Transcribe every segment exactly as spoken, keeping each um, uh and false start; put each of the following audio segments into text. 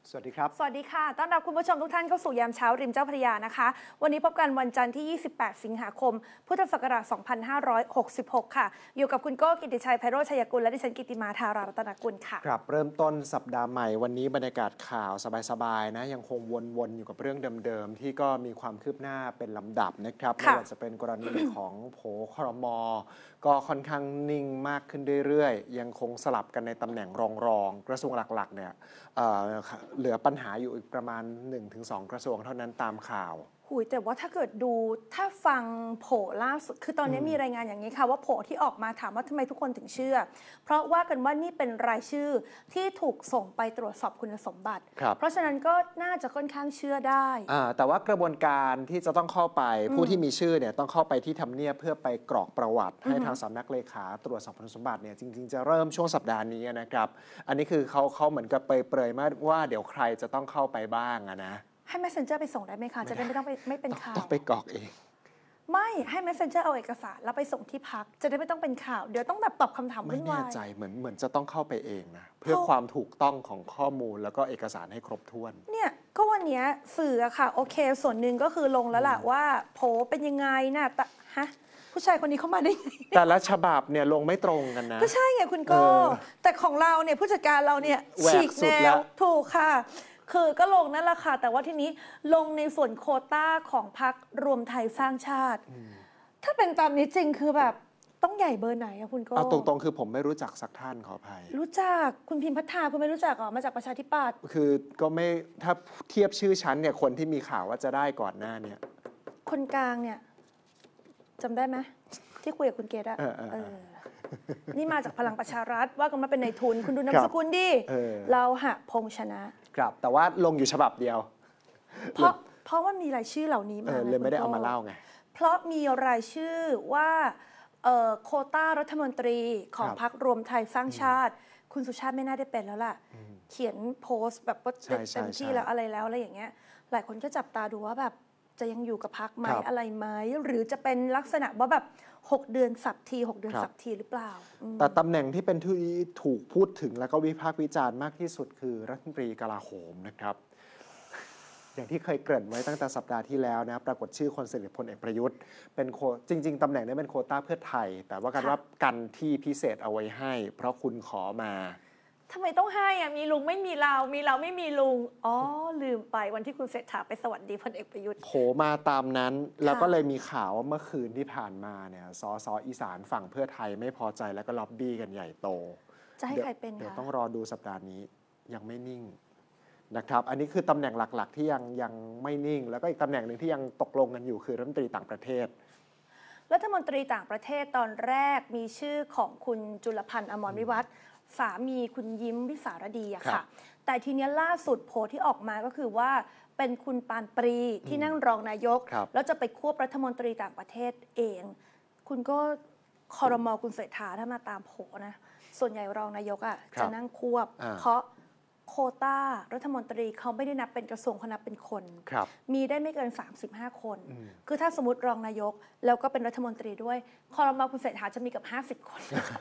สวัสดีครับสวัสดีค่ะต้อนรับคุณผู้ชมทุกท่านเข้าสู่ยามเช้าริมเจ้าพระยานะคะวันนี้พบกันวันจันทร์ที่ยี่สิบแปดสิงหาคมพุทธศักราชสองพันห้าร้อยหกสิบหกค่ะอยู่กับคุณโก้กิติชัยไพโรจน์ชัยกุลและดิฉันกิติมาธารารัตนกุลค่ะครับเริ่มต้นสัปดาห์ใหม่วันนี้บรรยากาศข่าวสบายๆนะยังคงวนๆอยู่กับเรื่องเดิมๆที่ก็มีความคืบหน้าเป็นลำดับนะครับไม่ว่าจะเป็นกรณีของโผครม.ก็ค่อนข้างนิ่งมากขึ้นเรื่อยๆยังคงสลับกันในตำแหน่งรองๆกระทรวงหลักๆเนี่ย เอ่อเหลือปัญหาอยู่อีกประมาณ หนึ่งถึงสอง กระทรวงเท่านั้นตามข่าวหุยแต่ว่าถ้าเกิดดูถ้าฟังโผล่าสุดคือตอนนี้มีรายงานอย่างนี้ค่ะว่าโผที่ออกมาถามว่าทำไมทุกคนถึงเชื่อเพราะว่ากันว่านี่เป็นรายชื่อที่ถูกส่งไปตรวจสอบคุณสมบัติเพราะฉะนั้นก็น่าจะค่อนข้างเชื่อได้แต่ว่ากระบวนการที่จะต้องเข้าไปผู้ที่มีชื่อเนี่ยต้องเข้าไปที่ทำเนียบเพื่อไปกรอกประวัติให้ทางสำนักเลขาตรวจสอบคุณสมบัติเนี่ยจริงๆจะเริ่มช่วงสัปดาห์นี้นะครับอันนี้คือเขาเขาเหมือนกับเปรยๆมาว่าเดี๋ยวใครจะต้องเข้าไปบ้างนะให้ Messenger ไปส่งได้ไหมคะจะได้ไม่ต้องไปไม่เป็นข่าวต้องไปกรอกเองไม่ให้ Messenger เอาเอกสารแล้วไปส่งที่พักจะได้ไม่ต้องเป็นข่าวเดี๋ยวต้องแบบตอบคำถามวุ่นวายไม่แน่ใจเหมือนเหมือนจะต้องเข้าไปเองนะเพื่อความถูกต้องของข้อมูลแล้วก็เอกสารให้ครบถ้วนเนี่ยก็วันนี้สื่ออะค่ะโอเคส่วนหนึ่งก็คือลงแล้วแหละว่าโผเป็นยังไงนะแต่ฮะผู้ชายคนนี้เข้ามาได้ไงแต่ละฉบับเนี่ยลงไม่ตรงกันนะก็ใช่ไงคุณโก้แต่ของเราเนี่ยผู้จัดการเราเนี่ยฉีกแนวถูกค่ะคือก็ลงนั่นแหละค่ะแต่ว่าทีนี้ลงในส่วนโควต้าของพรรครวมไทยสร้างชาติถ้าเป็นตามนี้จริงคือแบบต้องใหญ่เบอร์ไหนอะคุณโก้เอาตรงๆคือผมไม่รู้จักสักท่านขออภัยรู้จักคุณพิมพ์พัฒนาคุณไม่รู้จักหรอมาจากประชาธิปัตย์คือก็ไม่ถ้าเทียบชื่อชั้นเนี่ยคนที่มีข่าวว่าจะได้ก่อนหน้าเนี่ยคนกลางเนี่ยจำได้ไหมที่คุยกับคุณเกดอะนี่มาจากพลังประชารัฐว่ากันมาเป็นในทุนคุณดูนามสกุลดิเราหะพงษ์ชนะครับแต่ว่าลงอยู่ฉบับเดียวเพราะเพราะว่ามีรายชื่อเหล่านี้มาเลยไม่ได้เอามาเล่าไงเพราะมีรายชื่อว่าโควต้ารัฐมนตรีของพรรครวมไทยสร้างชาติคุณสุชาติไม่น่าได้เป็นแล้วล่ะเขียนโพสต์แบบว่าเต็มที่แล้วอะไรแล้วอะไรอย่างเงี้ยหลายคนก็จับตาดูว่าแบบจะยังอยู่กับพรรคไหมอะไรไหมหรือจะเป็นลักษณะว่าแบบหกเดือนสับทีหกเดือนสับทีหรือเปล่าแต่ตำแหน่งที่เป็นที่ถูกพูดถึงแล้วก็วิพากษ์วิจารณ์มากที่สุดคือรัฐมนตรีกลาโหมนะครับอย่างที่เคยเกริ่นไว้ตั้งแต่สัปดาห์ที่แล้วนะปรากฏชื่อคนสนิทพลเอกประยุทธ์เป็นโคจริงๆตำแหน่งนี้เป็นโควต้าเพื่อไทยแต่ว่ากันว่ากันที่พิเศษเอาไว้ให้เพราะคุณขอมาทำไมต้องให้อ่ะมีลุงไม่มีเรามีเราไม่มีลุงอ๋อลืมไปวันที่คุณเศรษฐาไปสวัสดีพลเอกประยุทธ์โผมาตามนั้นแล้วก็เลยมีข่าวว่าเมื่อคืนที่ผ่านมาเนี่ยสสอีสานฝั่งเพื่อไทยไม่พอใจแล้วก็ล็อบบี้กันใหญ่โตจะให้ใครเป็นคะเดี๋ยวต้องรอดูสัปดาห์นี้ยังไม่นิ่งนะครับอันนี้คือตำแหน่งหลักๆที่ยังยังไม่นิ่งแล้วก็อีกตำแหน่งหนึ่งที่ยังตกลงกันอยู่คือรัฐมนตรีต่างประเทศรัฐมนตรีต่างประเทศตอนแรกมีชื่อของคุณจุลพันธ์อมรวิวัฒน์สามีคุณยิ้มวิสารดีอะค่ะแต่ทีนี้ล่าสุดโพลที่ออกมาก็คือว่าเป็นคุณปานปรีที่นั่งรองนายกแล้วจะไปควบรัฐมนตรีต่างประเทศเองคุณก็ครม.คุณเศรษฐาถ้ามาตามโผนะส่วนใหญ่รองนายกอะจะนั่งควบเพราะโควต้ารัฐมนตรีเขาไม่ได้นับเป็นกระทรวงเขานับเป็นคนมีได้ไม่เกินสามสิบห้าคนคือถ้าสมมติรองนายกแล้วก็เป็นรัฐมนตรีด้วยครม.คุณเศรษฐาจะมีกับห้าสิบคน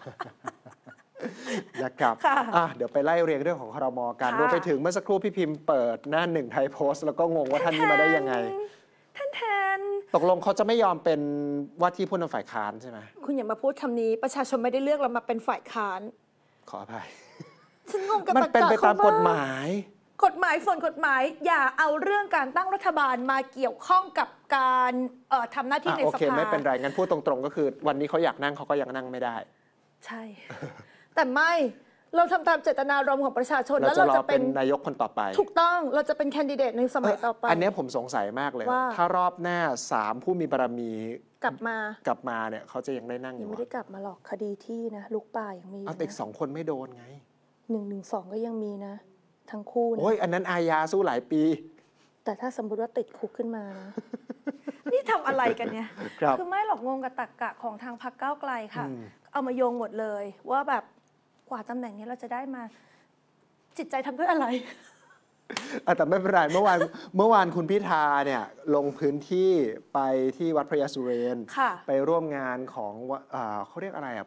นะครับเดี๋ยวไปไล่เรียงเรื่องของครม.กันรวมไปถึงเมื่อสักครู่พี่พิมพ์เปิดหน้าหนึ่งไทยโพสต์แล้วก็งงว่าท่านนี้มาได้ยังไงท่านแทนตกลงเขาจะไม่ยอมเป็นว่าที่ผู้นำฝ่ายค้านใช่ไหมคุณอย่ามาพูดคำนี้ประชาชนไม่ได้เลือกเรามาเป็นฝ่ายค้านขออภัยฉันงงกับมันเป็นไปตามกฎหมายกฎหมายส่วนกฎหมายอย่าเอาเรื่องการตั้งรัฐบาลมาเกี่ยวข้องกับการทำหน้าที่ในสภาโอเคไม่เป็นไรงั้นพูดตรงๆก็คือวันนี้เขาอยากนั่งเขาก็ยังนั่งไม่ได้ใช่แต่ไม่เราทำตามเจตนารมณ์ของประชาชนแล้วเราจะเป็นนายกคนต่อไปถูกต้องเราจะเป็นแคนดิเดตในสมัยต่อไปอันนี้ผมสงสัยมากเลยถ้ารอบหน้าสามผู้มีบารมีกลับมากลับมาเนี่ยเขาจะยังได้นั่งอยู่ยังไม่ได้กลับมาหรอกคดีที่นะลูกป่ายังมีเอาติดสองคนไม่โดนไงหนึ่งหนึ่งสองก็ยังมีนะทั้งคู่นะโอ้ยอันนั้นอาญาสู้หลายปีแต่ถ้าสมมติว่าติดคุกขึ้นมานะ นี่ทำอะไรกันเนี่ย คือไม่หลอกงงกับตรรกะของทางพรรคก้าวไกลค่ะเอามาโยงหมดเลยว่าแบบกว่าตำแหน่งนี้เราจะได้มาจิตใจทำด้วยอะไรแต่ไม่เป็นไรเมื่อวานเมื่อวานคุณพิธาเนี่ยลงพื้นที่ไปที่วัดพระยาสุเรนไปร่วมงานของเขาเรียกอะไรอ่ะผูก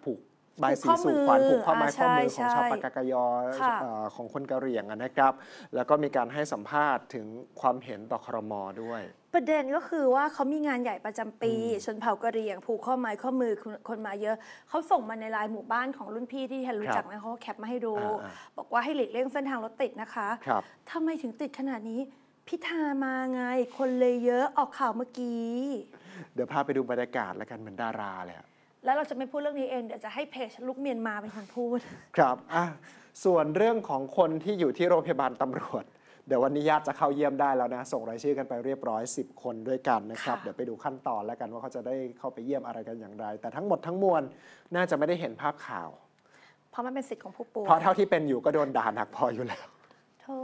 บายสีสู่ขวัญผูกข้อไม้ข้อมือของชาวปากากยอของคนกะเหรี่ยงนะครับแล้วก็มีการให้สัมภาษณ์ถึงความเห็นต่อครม.ด้วยประเด็นก็คือว่าเขามีงานใหญ่ประจำปีชนเผ่ากะเหรี่ยงผูกข้อไม้ข้อมือคนมาเยอะเขาส่งมาในไลน์หมู่บ้านของรุ่นพี่ที่แทนรู้จักนะเขาแคปมาให้ดูบอกว่าให้หลีกเลี่ยงเส้นทางรถติดนะคะทำไมถึงติดขนาดนี้พิธามาไงคนเลยเยอะออกข่าวเมื่อกี้เดี๋ยวพาไปดูบรรยากาศแล้วกันเหมือนดาราเลยแล้วเราจะไม่พูดเรื่องนี้เองเดี๋ยวจะให้เพจลูกเมียนมาเป็นคนพูดครับอ่ะส่วนเรื่องของคนที่อยู่ที่โรงพยาบาลตำรวจเดี๋ยววันนี้ญาติจะเข้าเยี่ยมได้แล้วนะส่งรายชื่อกันไปเรียบร้อยสิบคนด้วยกันนะครับเดี๋ยวไปดูขั้นตอนแล้วกันว่าเขาจะได้เข้าไปเยี่ยมอะไรกันอย่างไรแต่ทั้งหมดทั้งมวลน่าจะไม่ได้เห็นภาพข่าวเพราะมันเป็นสิทธิ์ของผู้ป่วยเพราะเท่าที่เป็นอยู่ก็โดนด่าหนักพออยู่แล้วโธ่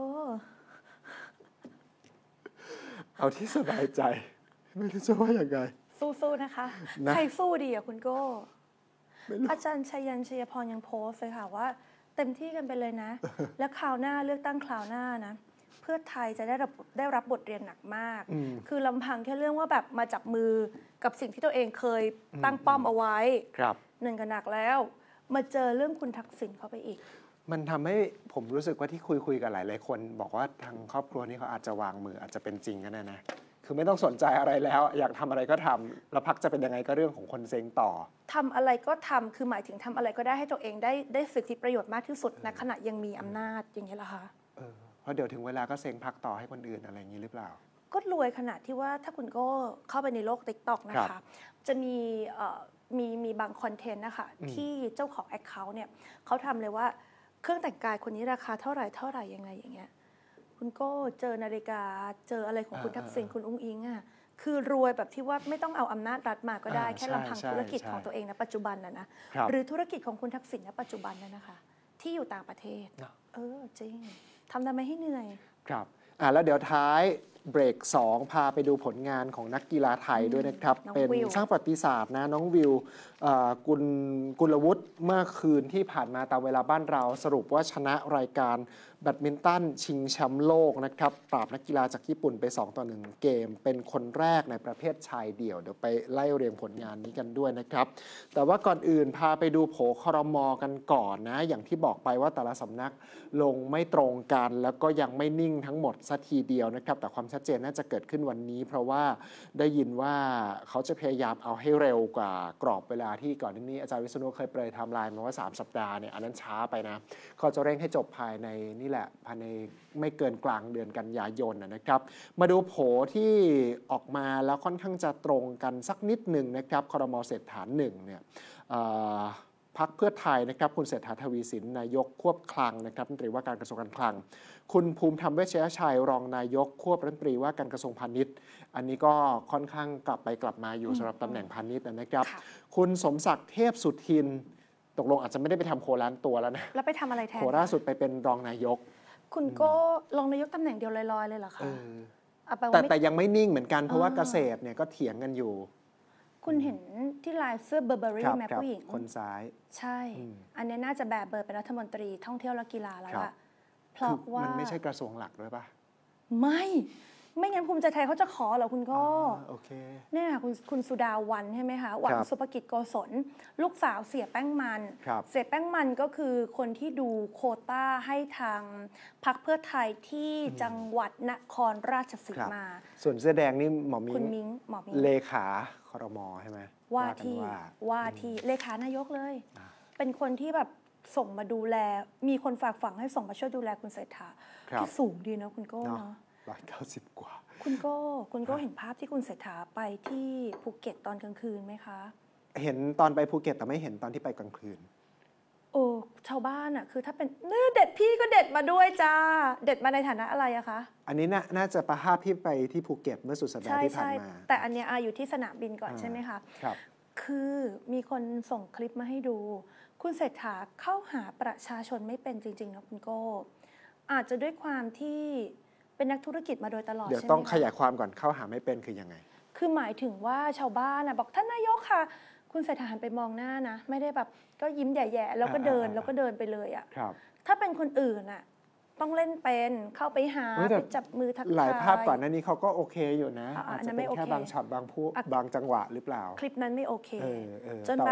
เอาที่สบายใจไม่รู้จะว่าอย่างไรสู้ๆนะคะนะใครสู้ดีอะคุณโก้อาจารย์ชัยยันชัยพรยังโพสต์เลยค่ะว่าเต็มที่กันไปเลยนะ แล้วคราวหน้าเลือกตั้งคราวหน้านะเพื่อไทยจะได้รับได้รับบทเรียนหนักมากคือลำพังแค่เรื่องว่าแบบมาจับมือกับสิ่งที่ตัวเองเคยตั้งป้อมเอาไว้หนึ่งก็หนักแล้วมาเจอเรื่องคุณทักษิณเข้าไปอีกมันทำให้ผมรู้สึกว่าที่คุยคุยกันหลายหลายคนบอกว่าทางครอบครัวนี้เขาอาจจะวางมืออาจจะเป็นจริงกันนะนะคือไม่ต้องสนใจอะไรแล้วอยากทำอะไรก็ทำแล้วพรรคจะเป็นยังไงก็เรื่องของคนเซ็งต่อทำอะไรก็ทำคือหมายถึงทำอะไรก็ได้ให้ตัวเองได้ได้สิทธิประโยชน์มากที่สุดณขณะยังมีอำนาจอย่างนี้เหรอคะเออเพราะเดี๋ยวถึงเวลาก็เซ็งพรรคต่อให้คนอื่นอะไรอย่างนี้หรือเปล่าก็รวยขนาดที่ว่าถ้าคุณก็เข้าไปในโลก ติ๊กต็อก นะคะจะมีมีมีบางคอนเทนต์นะคะที่เจ้าของ แอคเคาท์ เนี่ยเขาทำเลยว่าเครื่องแต่งกายคนนี้ราคาเท่าไหร่เท่าไหร่ยังไงอย่างเงี้ยคุณก็เจอนาฬิกาเจออะไรของคุณทักษิณคุณอุ้งอิงอ่ะคือรวยแบบที่ว่าไม่ต้องเอาอำนาจรัฐมาก็ได้แค่ลำพังธุรกิจของตัวเองนะปัจจุบันนะนะหรือธุรกิจของคุณทักษิณณปัจจุบันนะนะคะที่อยู่ต่างประเทศเออจริงทำทำไมให้เหนื่อยครับอ่าแล้วเดี๋ยวท้ายเบรกสองพาไปดูผลงานของนักกีฬาไทยด้วยนะครับเป็นสร้างประวัติศาสตร์นะน้องวิวกุลกุลวุฒิเมื่อคืนที่ผ่านมาตามเวลาบ้านเราสรุปว่าชนะรายการแบดมินตันชิงแชมป์โลกนะครับปราบนักกีฬาจากญี่ปุ่นไปสองต่อหนึ่งเกมเป็นคนแรกในประเภทชายเดี่ยวเดี๋ยวไปไล่เรียงผลงานนี้กันด้วยนะครับแต่ว่าก่อนอื่นพาไปดูโผครม.กันก่อนนะอย่างที่บอกไปว่าแต่ละสำนักลงไม่ตรงกันแล้วก็ยังไม่นิ่งทั้งหมดสักทีเดียวนะครับแต่ความชัดเจนน่าจะเกิดขึ้นวันนี้เพราะว่าได้ยินว่าเขาจะพยายามเอาให้เร็วกว่ากรอบเวลาที่ก่อนหน้านี้อาจารย์วิษณุเคยเปรยไทม์ไลน์มาว่าสามสัปดาห์เนี่ยอันนั้นช้าไปนะเขาจะเร่งให้จบภายในนี่แหละภายในไม่เกินกลางเดือนกันยายนนะครับมาดูโผที่ออกมาแล้วค่อนข้างจะตรงกันสักนิดหนึ่งนะครับครม.เศรษฐาหนึ่งเนี่ยพรรคเพื่อไทยนะครับคุณเศรษฐาทวีสินนายกควบคลังนะครับรัฐมนตรีว่าการกระทรวงการคลังคุณภูมิธรรมเวชยชัยรองนายกควบรัฐมนตรีว่าการกระทรวงพาณิชย์อันนี้ก็ค่อนข้างกลับไปกลับมาอยู่สำหรับตำแหน่งพาณิชย์นะครับคุณสมศักดิ์เทพสุทินตกลงอาจจะไม่ได้ไปทำโคล้านตัวแล้วนะแล้วไปทำอะไรแทนโคล่าสุดไปเป็นรองนายกคุณก็รองนายกตำแหน่งเดียวลอยๆเลยเหรอคะแต่แต่ยังไม่นิ่งเหมือนกันเพราะว่าเกษตรเนี่ยก็เถียงกันอยู่คุณเห็นที่ลายเสื้อเบอร์เบอรี่แม่ผู้หญิงคนซ้ายใช่อันนี้น่าจะแบบเบอร์เป็นรัฐมนตรีท่องเที่ยวและกีฬาแล้วอะเพราะว่ามันไม่ใช่กระทรวงหลักด้วยป่ะไม่ไม่งั้นภูมิใจไทยเขาจะขอเหรอคุณก็โอเคเนี่ยคุณคุณสุดาวันใช่ไหมคะหวังสุภกิจโกศลลูกสาวเสียแป้งมันเสียแป้งมันก็คือคนที่ดูโควต้าให้ทางพรรคเพื่อไทยที่จังหวัดนครราชสีมาส่วนเสื้อแดงนี่หมอมิงคุณมิงหมอมิงเลขาครม.ใช่ไหมว่าที่ว่าที่เลขานายกเลยเป็นคนที่แบบส่งมาดูแลมีคนฝากฝังให้ส่งมาช่วยดูแลคุณเศรษฐาที่สูงดีนะคุณโก้เนาะร้อยเก้าสิบกว่าคุณโก้คุณโก้เห็นภาพที่คุณเศรษฐาไปที่ภูเก็ตตอนกลางคืนไหมคะเห็นตอนไปภูเก็ตแต่ไม่เห็นตอนที่ไปกลางคืนโอ้ชาวบ้านอ่ะคือถ้าเป็นเนื้อเด็ดพี่ก็เด็ดมาด้วยจ้าเด็ดมาในฐานะอะไรอะคะอันนี้น่าน่าจะประภาพที่ไปที่ภูเก็ตเมื่อสุดสัปดาห์ที่ผ่านมาแต่อันเนี้ยอยู่ที่สนามบินก่อนใช่ไหมคะครับคือมีคนส่งคลิปมาให้ดูคุณเศรษฐาเข้าหาประชาชนไม่เป็นจริงๆนะคุณโก้อาจจะด้วยความที่เป็นนักธุรกิจมาโดยตลอดเดี๋ยวต้องขยายความก่อนเข้าหาไม่เป็นคือยังไงคือหมายถึงว่าชาวบ้านนะบอกท่านนายกค่ะคุณเศรษฐาหันไปมองหน้านะไม่ได้แบบก็ยิ้มแย่ๆแล้วก็เดินแล้วก็เดินไปเลยอ่ะถ้าเป็นคนอื่นอ่ะต้องเล่นเป็นเข้าไปหาไปจับมือทักทายหลายภาพก่อนหน้านี้เขาก็โอเคอยู่นะอาจจะเป็นแค่บางช็อตบางผู้บางจังหวะหรือเปล่าคลิปนั้นไม่โอเคจนแบบ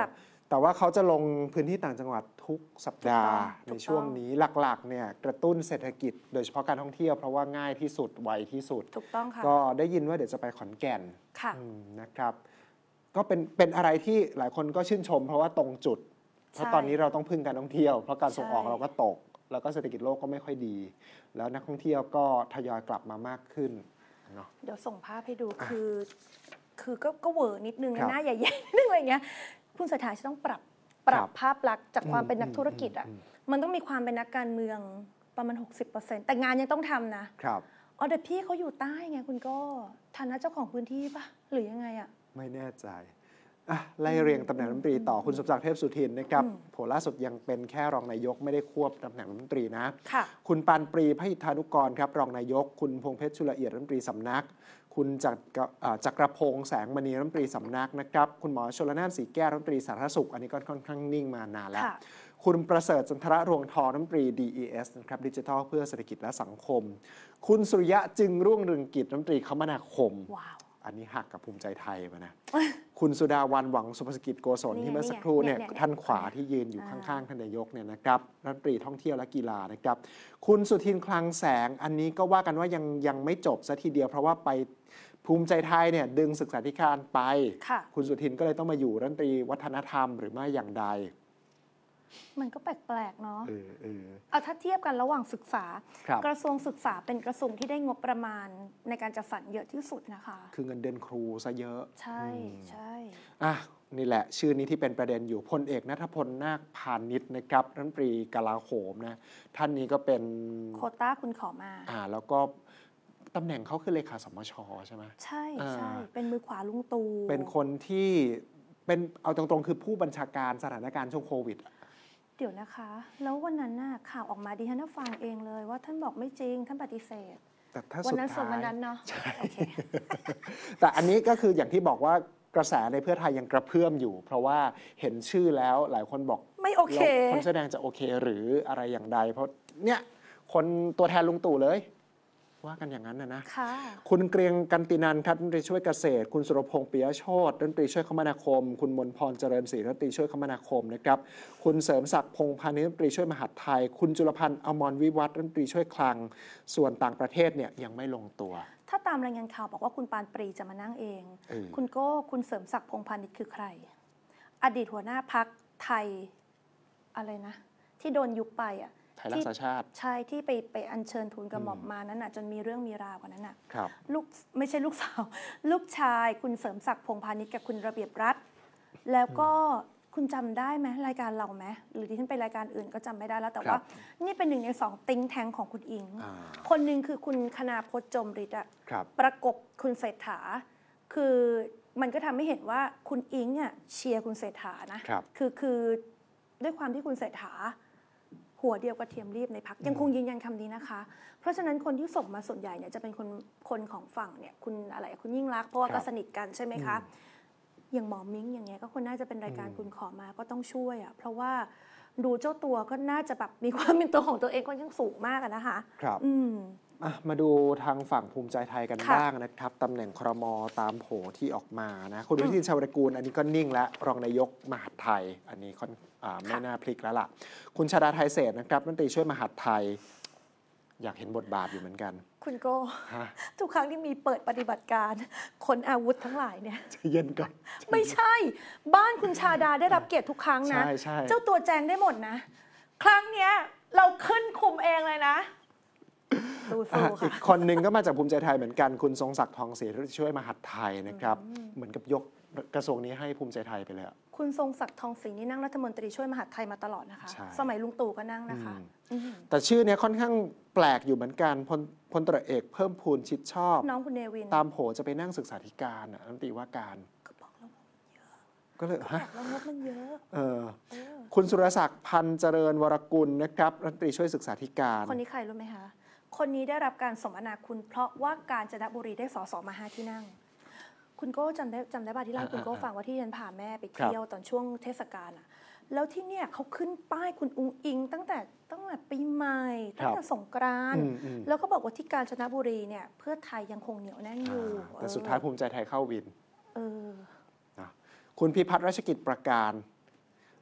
แต่ว่าเขาจะลงพื้นที่ต่างจังหวัดทุกสัปดาห์ถูกต้องในช่วงนี้หลักๆเนี่ยกระตุ้นเศรษฐกิจ โดยเฉพาะการท่องเที่ยวเพราะว่าง่ายที่สุดไวที่สุดถูกต้องค่ะก็ได้ยินว่าเดี๋ยวจะไปขอนแก่นค่ะอืมนะครับก็เป็นเป็นอะไรที่หลายคนก็ชื่นชม เพราะว่าตรงจุด เพราะใช่ตอนนี้เราต้องพึ่งการท่องเที่ยวเพราะการส่งออกใช่เราก็ตก แล้วก็เศรษฐกิจโลกก็ไม่ค่อยดี แล้วนักท่องเที่ยวก็ทยอยกลับมามากขึ้นเนาะเดี๋ยวส่งภาพให้ดูคือ คือก็ก็เวอร์นิดนึงครับหน้าใหญ่ๆนิดนึงอะไรเงี้ยคุณเศรษฐาจะต้องปรับปรัครับ บภาพลักษณ์จากความอืมเป็นนักธุรกิจอ่ะอืมมันต้องมีความเป็นนักการเมืองประมาณ หกสิบเปอร์เซ็นต์ แต่งานยังต้องทำนะครับ อ๋อแต่พี่เขาอยู่ใต้ไงคุณก็ฐานะเจ้าของพื้นที่ปะหรือยังไงอ่ะไม่แน่ใจอ่ะไล่เรียงตำแหน่งรัฐมนตรีต่อคุณสมศักดิ์เทพสุทินนะครับอืมโผล่ล่าสุดยังเป็นแค่รองนายกไม่ได้ควบตำแหน่งรัฐมนตรีนะค่ะคุณปานปรีพหิทธานุกรครับรองนายก คุณพงษ์เพชรชุลเอียดรัฐมนตรีสำนัก คุณจักรอ่าจักรพงษ์แสงมณีรัฐมนตรีสำนักนะครับคุณหมอชลนานสีแก้วรัฐมนตรีสาธารณสุขอันนี้ก็ค่อนข้างนิ่งมานานแล้วค่ะคุณประเสริฐจันทรรวงทองรัฐมนตรี ดี อี เอส นะครับดิจิทัลเพื่อเศรษฐกิจและสังคม คุณสุริยะจึงรุ่งเรืองกิจรัฐมนตรีคมนาคมว้าวอันนี้หักกับภูมิใจไทยมานะ คุณสุดาวันหวังสุภกิจโกศลนี่ไงที่เมื่อสักครู่เนี่ยเนี่ยเนี่ยท่านขวาที่ยืนอยู่อ่าข้างๆท่านนายกเนี่ยนะครับรัฐมนตรีท่องเที่ยวและกีฬานะครับ คุณสุทินคลังแสงอันนี้ก็ว่ากันว่ายังยังไม่จบซะทีเดียวเพราะว่าไปภูมิใจไทยเนี่ยดึงศึกษาธิการไปค่ะคุณสุทินก็เลยต้องมาอยู่รัฐมนตรีวัฒนธรรมหรือไม่อย่างใดมันก็แปลกๆเนาะเออเออเอาถ้าเทียบกันระหว่างศึกษาครับกระทรวงศึกษาเป็นกระทรวงที่ได้งบประมาณในการจัดสรรเยอะที่สุดนะคะคือเงินเดือนครูซะเยอะใช่อืมใช่อ่ะนี่แหละ ชื่อนี้ที่เป็นประเด็นอยู่พลเอกณัฐพลนาคพานิชนะครับรัฐมนตรีกลาโหมนะท่านนี้ก็เป็นโควต้าคุณขอมาอ่าแล้วก็ตำแหน่งเขาคือเลขาสมชใช่ไหมใช่อ่าใช่เป็นมือขวาลุงตู่เป็นคนที่เป็นเอาตรงๆ คือผู้บัญชาการสถานการณ์ช่วงโควิดเดี๋ยวนะคะ แล้ววันนั้นน่ะข่าวออกมาดิฉันน่ะฟังเองเลยว่าท่านบอกไม่จริง ท่านปฏิเสธแต่ถ้าวันสุดนั้นส่วนท้ายวันนั้นเนาะใช่โอเคแต่อันนี้ก็คืออย่างที่บอกว่ากระแสในเพื่อไทยยังกระเพื่อมอยู่ เพราะว่าเห็นชื่อแล้วหลายคนบอกไม่โอเคแล้วคนแสอแดงจะโอเคหรืออะไรอย่างใด เพราะเนี่ยคนตัวแทนลุงตู่เลย ว่ากันอย่างนั้นนะนะค่ะคุณเกรียงกันตินันครับรัฐมนตรีช่วยเกษตร คุณสุรพงษ์ปิยโชติรัฐมนตรีช่วยคมนาคม คุณมนพรเจริญศรีรัฐมนตรีช่วยคมนาคมนะครับคุณเสริมศักดิ์พงษ์พานิชรัฐมนตรีช่วยมหาดไทย คุณจุลพันธ์อมรวิวัฒน์รัฐมนตรีช่วยคลัง ส่วนต่างประเทศเนี่ยยังไม่ลงตัวถ้าตามรายงานข่าวบอกว่าคุณปานปรีจะมานั่งเองเออคุณโก้คุณเสริมศักดิ์พงษ์พาณิชย์คือใคร อดีตหัวหน้าพักไทยอะไรนะ ที่โดนยุบไปอ่ะไทยรักษาชาติใช่ที่ไปไปอัญเชิญทูลกระหม่อมมานั้นน่ะจนมีเรื่องมีราวกว่านั้นน่ะครับลูกไม่ใช่ลูกสาว ลูกชายคุณเสริมศักดิ์พงษ์พาณิชย์กับคุณระเบียบรัฐ แล้วก็คุณจำได้ไหมรายการเราไหมหรือที่ฉันไปรายการอื่นก็จำไม่ได้แล้วแต่ว่า นี่เป็นหนึ่งในสองติ้งแทงของคุณอิงอ่าคนหนึ่งคือคุณคณาพจน์จมฤทธิ์อะครับประกบคุณเศรษฐา คือมันก็ทำให้เห็นว่าคุณอิงอ่ะเชียร์คุณเศรษฐานะครับ คือคือด้วยความที่คุณเศรษฐา หัวเดียวกระเทียมรีบในพักยังคงยืนยันคำนี้นะคะ เพราะฉะนั้นคนที่ส่งมาส่วนใหญ่เนี่ยจะเป็นคนคนของฝั่งเนี่ยคุณอะไรคุณยิ่งรักษณ์เพราะว่าครัก็บสนิทกันใช่ไหมคะ อย่างหมอมิ้งอย่างเงี้ยก็คนน่าจะเป็นรายการอืมคุณขอมาก็ต้องช่วยอ่ะเพราะว่าดูเจ้าตัวก็น่าจะแบบมีความเป็นตัวของตัวเองก็ยังสูงมากอะนะคะครับอืมอ่ะมาดูทางฝั่งภูมิใจไทยกันค่ะบ้างนะครับตำแหน่งครมตามโผที่ออกมานะคุณอนุทินชาญวิรกูลอันนี้ก็นิ่งแล้วรองนายกมหาดไทย อันนี้ค่อนอ่าไม่น่าพลิกแล้วล่ะ คุณชาดาไทยเศรษฐ์นะครับรัฐมนตรีช่วยมหาดไทย อยากเห็นบทบาทอยู่เหมือนกันคุณโก้ฮะทุกครั้งที่มีเปิดปฏิบัติการคนอาวุธทั้งหลายเนี่ยใจเย็นก่อนไม่ใช่ บ้านคุณชาดาได้รับเกียรติทุกครั้งนะใช่ใช่เจ้าตัวแจงได้หมดนะ ครั้งเนี้ยเราขึ้นคุมเองเลยนะ สู้อ่ะๆอีค่ะกคนหนึ่งก็มาจากภูมิใจไทยเหมือนกัน คุณทรงศักดิ์ทองศรีรัฐมนตรีช่วยมหาดไทยนะครับ เหมือนกับยกกระทรวงนี้ให้ภูมิใจไทยไปเลยอะคุณทรงศักดิ์ทองศรีนี่นั่งรัฐมนตรีช่วยมหาดไทยมาตลอดนะคะใช่สมัยลุงตู่ก็นั่งนะคะอืมอืมแต่ชื่อเนี้ยค่อนข้างแปลกอยู่เหมือนกันพลพลตรเอกเพิ่มพูนชิดชอบน้องคุณเนวินตามโผจะไปนั่งศึกษาธิการอ่ะรัฐมนตรีว่าการก็บอกแล้วก็เลยฮะแล้วงบมันเยอะเออเออคุณสุรศักดิ์พันธ์เจริญวรกุลนะครับรัฐมนตรีช่วยศึกษาธิการคนนี้ใครรู้ไหมคะ คนนี้ได้รับการสมนาคุณ เพราะว่าการจนบุรีได้สสมาห้าที่นั่ง คุณโก้จำได้จำได้ป่ะที่เล่าให้คุณโก้ฟังว่าที่ฉันพาแม่ไปเที่ยวตอนช่วงเทศกาลอะแล้วที่เนี่ยเขาขึ้นป้ายคุณอุงอิง ตั้งแต่ตั้งแต่ปีใหม่ตั้งแต่สงกรานต์อืมอืมแล้วก็บอกว่าที่กาญจนบุรีเนี่ยเพื่อไทยยังคงเหนียวแน่นอยู่อ่าแต่สุดท้ายภูมิใจไทยเข้าวินเออนะคุณพิพัฒน์รัชกิจประการ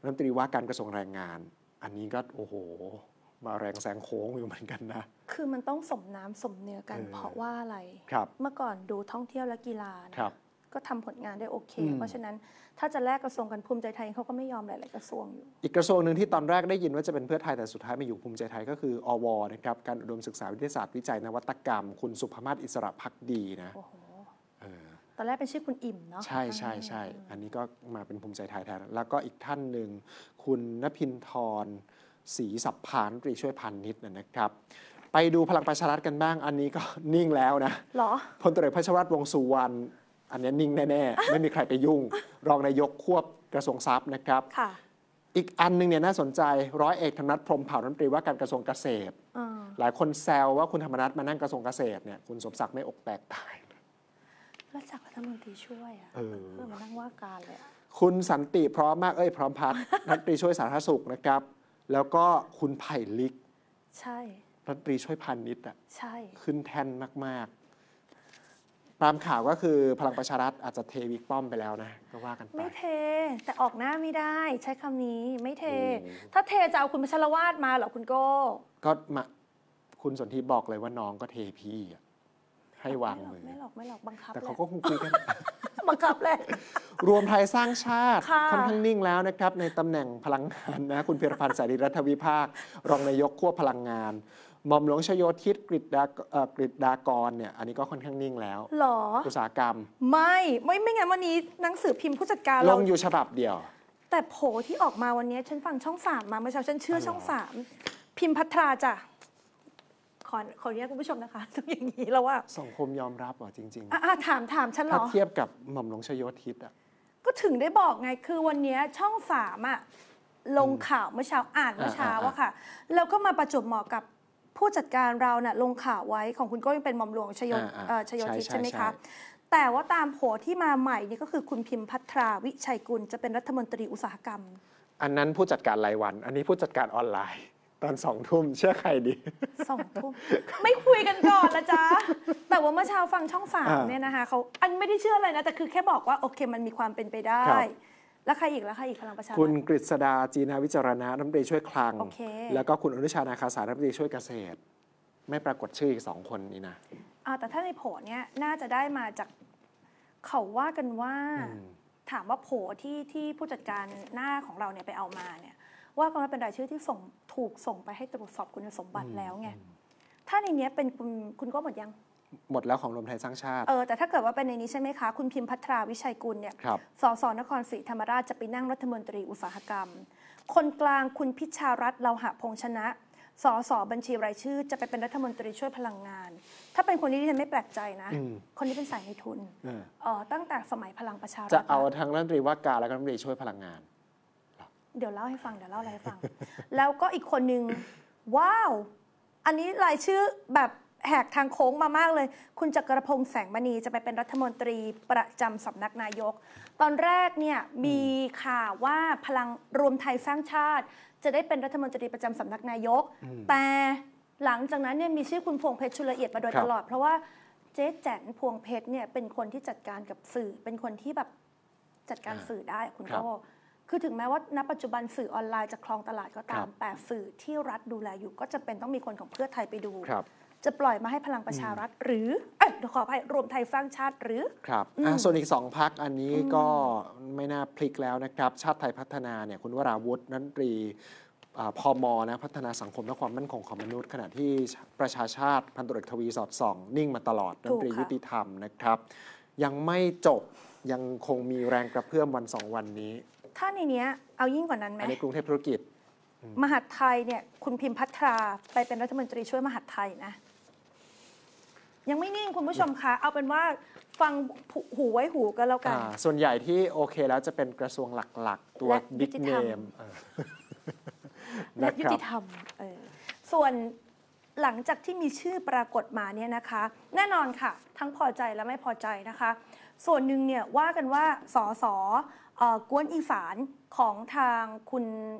รัฐมนตรีว่าการกระทรวงแรงงานอันนี้ก็โอ้โหมาแรงแซงโค้งอยู่เหมือนกันนะคือมันต้องสมน้ำสมเนื้อกัน เ, เพราะว่าอะไรเมื่อก่อนดูท่องเที่ยวและกีฬานะก็ทำผลงานได้โอเคเพราะฉะนั้นถ้าจะแลกกระทรวงกันภูมิใจไทยเขาก็ไม่ยอมหลายๆกระทรวงอยู่อีกกระทรวงหนึ่งที่ตอนแรกได้ยินว่าจะเป็นเพื่อไทยแต่สุดท้ายมาอยู่ภูมิใจไทยก็คืออวนะครับการอุดมศึกษาวิทยาศาสตร์วิจัยนวัตกรรมคุณสุภมาศอิสระภักดีนะตอนแรกเป็นชื่อคุณอิ่มเนาะใช่ใช่ใช่อันนี้ก็มาเป็นภูมิใจไทยแทนแล้วก็อีกท่านหนึ่งคุณณภินทรศรีสัพพานตรีช่วยพาณิชย์นะครับไปดูพลังประชารัฐกันบ้างอันนี้ก็นิ่งแล้วนะหรอพลตรีพัชรวรรษวงษ์สุวรรณอันนี้นิ่งแน่ๆ ไม่มีใครไปยุ่ง รองนายกควบกระทรวงทรัพย์นะครับอีกอันนึงเนี่ยน่าสนใจร้อยเอกธรรมนัสพรหมเผ่ารัฐมนตรีว่าการกระทรวงเกษตรหลายคนแซวว่าคุณธรรมนัสมานั่งกระทรวงเกษตรเนี่ยคุณสมศักดิ์ไม่อกแตกตายแล้วจากรัฐมนตรีช่วยอ่ะเออมานั่งว่าการเลยคุณสันติพร้อมมากเอ้ยพร้อมพัฒน์รัฐมนตรีช่วยสาธารณสุขนะครับแล้วก็คุณไผ่ลิกใช่รัฐมนตรีช่วยพาณิชย์อ่ะใช่ขึ้นแท่นมากๆตามข่าวก็คือพลังประชารัฐอาจจะเทวิกป้อมไปแล้วนะก็ว่ากันไปไม่เทแต่ออกหน้าไม่ได้ใช้คำนี้ไม่เทถ้าเทจะเอาคุณพัชรวาทมาเหรอคุณโก้ก็มาคุณสนธิบอกเลยว่าน้องก็เทพี่ให้วางมือไม่หรอกไม่หรอกบังคับแต่เขาก็คงคุยกันบังคับเลยรวมไทยสร้างชาติค่อนข้างนิ่งแล้วนะครับในตำแหน่งพลังงานนะคุณพิรพันธ์สารีรัฐวิภาครองนายกควบพลังงานหม่อมหลวงชโยธิตกฤษดากฤษดากรเนี่ยอันนี้ก็ค่อนข้างนิ่งแล้วหรออุตสาหกรรมไม่ไม่ไม่งั้นวันนี้หนังสือพิมพ์ผู้จัดการลงอยู่ฉบับเดียวแต่โผที่ออกมาวันนี้ฉันฟังช่องสามมาเมื่อเช้าฉันเชื่อช่องสามพิมพ์พัทราจ้ะขอขออนุญาตคุณผู้ชมนะคะต้องอย่างนี้แล้วว่าสังคมยอมรับเหรอจริงๆอ่ะถามถามฉันเหรอถ้าเทียบกับหม่อมหลวงชโยธิตอ่ะก็ถึงได้บอกไงคือวันนี้ช่องสามอ่ะลงข่าวเมื่อเช้าอ่านเมื่อเช้าอะค่ะแล้วก็มาประจวบเหมาะกับผู้จัดการเราเนี่ยลงข่าวไว้ของคุณก็ยังเป็นหม่อมหลวงชโยชโยธิตใช่ไหมคะแต่ว่าตามโผที่มาใหม่นี่ก็คือคุณพิมพ์พัทราวิชัยกุลจะเป็นรัฐมนตรีอุตสาหกรรมอันนั้นผู้จัดการรายวันอันนี้ผู้จัดการออนไลน์ตอนสองทุ่มเชื่อใครดีสองทุ่มไม่คุยกันก่อนนะจ๊ะแต่ว่าเมื่อเช้าฟังช่องสามเนี่ยนะคะเขาอันไม่ได้เชื่ออะไรนะแต่คือแค่บอกว่าโอเคมันมีความเป็นไปได้แล้วใครอีกแล้วใครอีกพลังประชารัฐคุณกฤษดาจีนาวิจารณะรัฐมนตรีช่วยคลังแล้วก็คุณอนุชานาคาสารรัฐมนตรีช่วยเกษตรไม่ปรากฏชื่ออีกสองคนนี้นะอ่าแต่ถ้าในโผเนี้ยน่าจะได้มาจากเขาว่ากันว่าถามว่าโผที่ที่ผู้จัดการหน้าของเราเนี่ยไปเอามาเนี่ยว่ากันว่าเป็นรายชื่อที่ส่งถูกส่งไปให้ตรวจสอบคุณสมบัติแล้วไงถ้าในนี้เป็นคุณคุณก็หมดยังหมดแล้วของรวมไทยสร้างชาติเออแต่ถ้าเกิดว่าเป็นในนี้ใช่ไหมคะคุณพิมพ์พัทราวิชัยกุลเนี่ยสสนครศรีธรรมราชจะไปนั่งรัฐมนตรีอุตสาหกรรมคนกลางคุณพิชารัตน์เลาหะพงษ์ชนะสสบัญชีรายชื่อจะไปเป็นรัฐมนตรีช่วยพลังงานถ้าเป็นคนนี้ดิฉันไม่แปลกใจนะคนนี้เป็นสายในทุนเออตั้งแต่สมัยพลังประชารัฐจะเอาทางรัฐมนตรีว่าการและรัฐมนตรีช่วยพลังงานเดี๋ยวเล่าให้ฟังเดี๋ยวเล่าอะไรให้ฟัง แล้วก็อีกคนนึงว้าวอันนี้รายชื่อแบบแหกทางโค้งมามากเลยคุณจักรพงษ์แสงมณีจะไปเป็นรัฐมนตรีประจำสำนักนายกตอนแรกเนี่ยมีข่าวว่าพลังรวมไทยสร้างชาติจะได้เป็นรัฐมนตรีประจำสำนักนายกแต่หลังจากนั้นเนี่ยมีชื่อคุณพวงเพชรชุลละเอียดมาโดยตลอดเพราะว่าเจ๊แจ๋นพวงเพชรเนี่ยเป็นคนที่จัดการกับสื่อเป็นคนที่แบบจัดการสื่อได้คุณโก้คือถึงแม้ว่าณปัจจุบันสื่อออนไลน์จะครองตลาดก็ตามแต่สื่อที่รัฐดูแลอยู่ก็จะเป็นต้องมีคนของเพื่อไทยไปดูจะปล่อยมาให้พลังประชารัฐหรือเออขออภัยรวมไทยสร้างชาติหรือครับส่วนอีกสองพรรคอันนี้ก็ไม่น่าพลิกแล้วนะครับชาติไทยพัฒนาเนี่ยคุณวราวุฒินันตรีพมนะพัฒนาสังคมและความมั่นคงของมนุษย์ขณะที่ประชาชาติพันตำรวจทวีสอดส่องนิ่งมาตลอดนันตรียุติธรรมนะครับยังไม่จบยังคงมีแรงกระเพื่อมวันสองวันนี้ถ้าในนี้เอายิ่งกว่านั้นไหมในกรุงเทพธุรกิจมหาดไทยเนี่ยคุณพิมพ์พัทราไปเป็นรัฐมนตรีช่วยมหาดไทยนะยังไม่นิ่งคุณผู้ชมคะเอาเป็นว่าฟังหูไว้หูกันแล้วกันส่วนใหญ่ที่โอเคแล้วจะเป็นกระทรวงหลักๆตัวบิ๊กเนมและยุติธรรมส่วนหลังจากที่มีชื่อปรากฏมาเนี่ยนะคะแน่นอนค่ะทั้งพอใจและไม่พอใจนะคะส่วนหนึ่งเนี่ยว่ากันว่าสสกวนอีสานของทางคุณ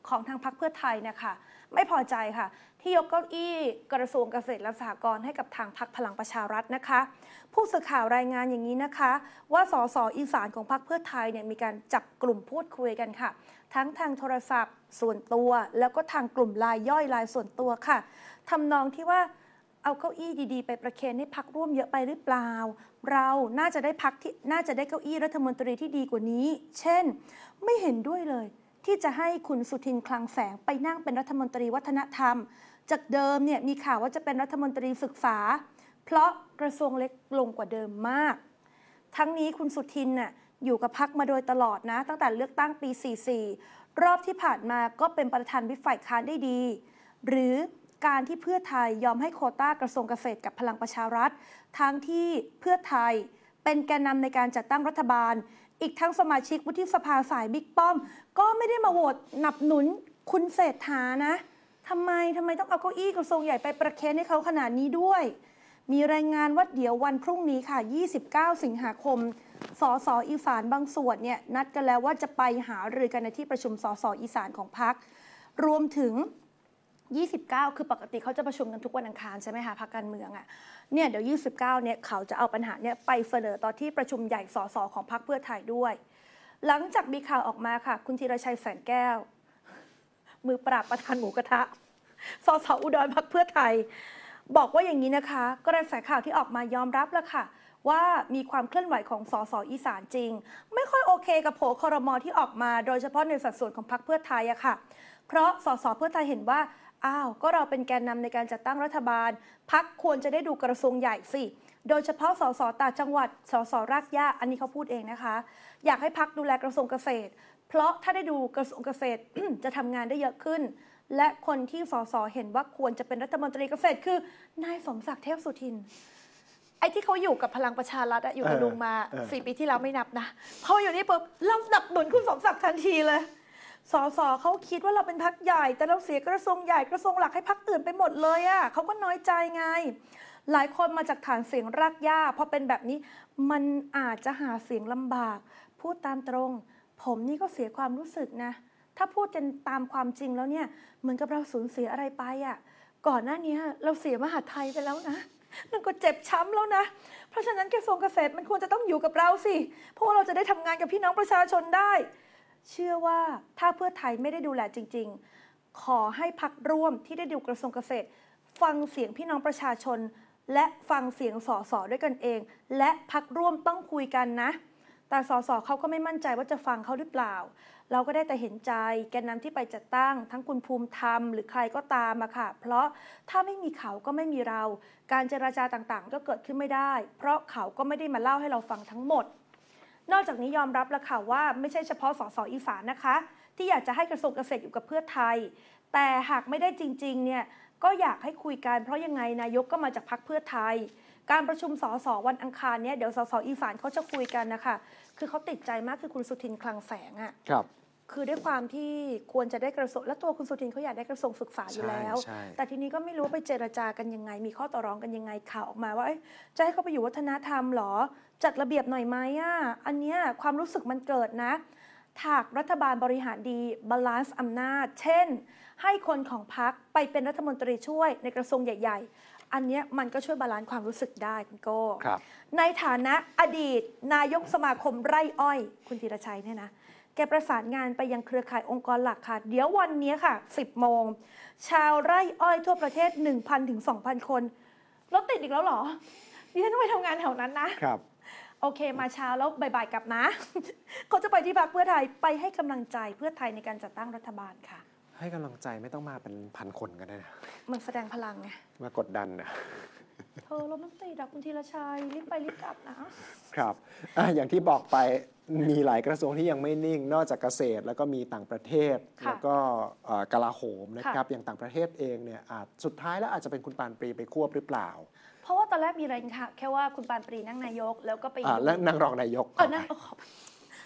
ของทางพรรคเพื่อไทยนะคะไม่พอใจค่ะที่ยกเก้าอี้กระทรวงเกษตรและสหกรณ์ให้กับทางพรรคพลังประชารัฐนะคะผู้สื่อข่าวรายงานอย่างนี้นะคะว่าสสอีสานของพรรคเพื่อไทยเนี่ยมีการจับกลุ่มพูดคุยกันค่ะทั้งทางโทรศัพท์ส่วนตัวแล้วก็ทางกลุ่มรายย่อยรายส่วนตัวค่ะทำนองที่ว่าเอาเก้าอี้ดีๆไปประเคนให้พรรคร่วมเยอะไปหรือเปล่าเราน่าจะได้พรรคที่น่าจะได้เก้าอี้รัฐมนตรีที่ดีกว่านี้เช่นไม่เห็นด้วยเลยที่จะให้คุณสุทินคลังแสงไปนั่งเป็นรัฐมนตรีวัฒนธรรมจากเดิมเนี่ยมีข่าวว่าจะเป็นรัฐมนตรีศึกษาเพราะกระทรวงเล็กลงกว่าเดิมมากทั้งนี้คุณสุทินน่ะอยู่กับพรรคมาโดยตลอดนะตั้งแต่เลือกตั้งปีสี่สิบสี่รอบที่ผ่านมาก็เป็นประธานวิปฝ่ายค้านได้ดีหรือการที่เพื่อไทยยอมให้โควต้ากระทรวงเกษตรกับพลังประชารัฐทั้งที่เพื่อไทยเป็นแกนนำในการจัดตั้งรัฐบาลอีกทั้งสมาชิกวุฒิสภาสายบิ๊กป้อมก็ไม่ได้มาโหวตหนับหนุนคุณเศรษฐานะทำไมทำไมต้องเอาเก้าอี้กระทรวงใหญ่ไปประเคนให้เขาขนาดนี้ด้วยมีรายงานว่าเดี๋ยววันพรุ่งนี้ค่ะยี่สิบเก้าสิงหาคมสสอีสานบางส่วนเนี่ยนัดกันแล้วว่าจะไปหารือกันในที่ประชุมสสอีสานของพรรครวมถึงยี่สิบเก้าคือปกติเขาจะประชุมกันทุกวันอังคารใช่ไหมคะพรรคการเมืองอ่ะเนี่ยเดี๋ยวยี่สิบเก้าเนี่ยเขาจะเอาปัญหาเนี่ยไปเสนอต่อที่ประชุมใหญ่สสของพรรคเพื่อไทยด้วยหลังจากมีข่าวออกมาค่ะคุณธีรชัยแสนแก้วมือปราบประธานหมูกระทะสสอุดรพรรคเพื่อไทยบอกว่าอย่างนี้นะคะกระแสข่าวที่ออกมายอมรับแล้วค่ะว่ามีความเคลื่อนไหวของสสอีสานจริงไม่ค่อยโอเคกับโผครม.ที่ออกมาโดยเฉพาะในสัดส่วนของพรรคเพื่อไทยอะค่ะเพราะสสเพื่อไทยเห็นว่าอ้าวก็เราเป็นแกนนำในการจัดตั้งรัฐบาลพรรคควรจะได้ดูกระทรวงใหญ่สิโดยเฉพาะสสต่างจังหวัดสสรากหญ้าอันนี้เขาพูดเองนะคะอยากให้พรรคดูแลกระทรวงเกษตรเพราะถ้าได้ดูกระทรวงเกษตร จะทำงานได้เยอะขึ้นและคนที่สสเห็นว่าควรจะเป็นรัฐมนตรีเกษตรคือนายสมศักดิ์เทพสุทินไอ้ที่เขาอยู่กับพลังประชารัฐอยู่กับลุงมาสี่ปีที่แล้วไม่นับนะพออยู่นี่ปุ๊บเราสนับสนุนคุณสมศักดิ์ทันทีเลยสสเขาคิดว่าเราเป็นพรรคใหญ่แต่เราเสียกระทรวงใหญ่กระทรวงหลักให้พรรคอื่นไปหมดเลยอ่ะเขาก็น้อยใจไงหลายคนมาจากฐานเสียงรากหญ้าพอเป็นแบบนี้มันอาจจะหาเสียงลำบากพูดตามตรงผมนี่ก็เสียความรู้สึกนะถ้าพูดกันตามความจริงแล้วเนี่ยเหมือนกับเราสูญเสียอะไรไปอ่ะก่อนหน้านี้เราเสียมหาดไทยไปแล้วนะมันก็เจ็บช้ำแล้วนะเพราะฉะนั้นกระทรวงเกษตรมันควรจะต้องอยู่กับเราสิเพราะว่าเราจะได้ทำงานกับพี่น้องประชาชนได้เชื่อว่าถ้าเพื่อไทยไม่ได้ดูแลจริงๆขอให้พรรคร่วมที่ได้ดูกระทรวงเกษตรฟังเสียงพี่น้องประชาชนและฟังเสียงสสด้วยกันเองและพรรคร่วมต้องคุยกันนะแต่สสเขาก็ไม่มั่นใจว่าจะฟังเขาหรือเปล่าเราก็ได้แต่เห็นใจแกนนำที่ไปจัดตั้งทั้งคุณภูมิธรรมหรือใครก็ตามอะค่ะเพราะถ้าไม่มีเขาก็ไม่มีเราการเจรจาต่างๆก็เกิดขึ้นไม่ได้เพราะเขาก็ไม่ได้มาเล่าให้เราฟังทั้งหมดนอกจากนี้ยอมรับแล้วค่ะว่าไม่ใช่เฉพาะสสอีสานนะคะที่อยากจะให้กระทรวงเกษตรอยู่กับเพื่อไทยแต่หากไม่ได้จริงๆเนี่ยก็อยากให้คุยกันเพราะยังไงนายกก็มาจากพรรคเพื่อไทยการประชุมสสวันอังคารเนี่ยเดี๋ยวสสอีสานเขาจะคุยกันนะคะคือเขาติดใจมากคือคุณสุทินคลังแสงอะครับคือด้วยความที่ควรจะได้กระทรวงและตัวคุณสุทินเขาอยากได้กระทรวงศึกษาอยู่แล้วแต่ทีนี้ก็ไม่รู้ไปเจรจากันยังไงมีข้อต่อรองกันยังไงข่าวออกมาว่าจะให้เขาไปอยู่วัฒนธรรมหรอจัดระเบียบหน่อยไหมอ่ะอันเนี้ยความรู้สึกมันเกิดนะหากรัฐบาลบริหารดีบาลานซ์อำนาจเช่นให้คนของพรรคไปเป็นรัฐมนตรีช่วยในกระทรวงใหญ่ๆอันนี้มันก็ช่วยบาลานซ์ความรู้สึกได้คุณโก้ในฐานะอดีตนายกสมาคมไร่อ้อยคุณธีรชัยเนี่ยนะแกประสานงานไปยังเครือข่ายองค์กรหลักค่ะเดี๋ยววันนี้ค่ะสิบโมงชาวไร่อ้อยทั่วประเทศ หนึ่งพัน ถึง สองพัน คนรถติดอีกแล้วเหรอดิฉันต้องไปทำงานแถวนั้นนะครับโอเคมาเช้าแล้วบ่ายๆกลับนะเขาจะไปที่พรรคเพื่อไทยไปให้กำลังใจเพื่อไทยในการจัดตั้งรัฐบาลค่ะให้กำลังใจไม่ต้องมาเป็นพันคนกันนะมันแสดงพลังไงมากดดันนะเธอรถมันติดอะคุณธีรชัยรีบไปรีบกลับนะครับอ่ะอย่างที่บอกไปมีหลายกระทรวงที่ยังไม่นิ่งนอกจากเกษตรแล้วก็มีต่างประเทศแล้วก็กลาโหมนะครับอย่างต่างประเทศเองเนี่ยอาจสุดท้ายแล้วอาจจะเป็นคุณปานปรีไปควบหรือเปล่าเพราะว่าตอนแรกมีอะไรค่ะแค่ว่าคุณปานปรีนั่งนายกแล้วก็ไปอ่าและนั่งรองนายกเออนั่ง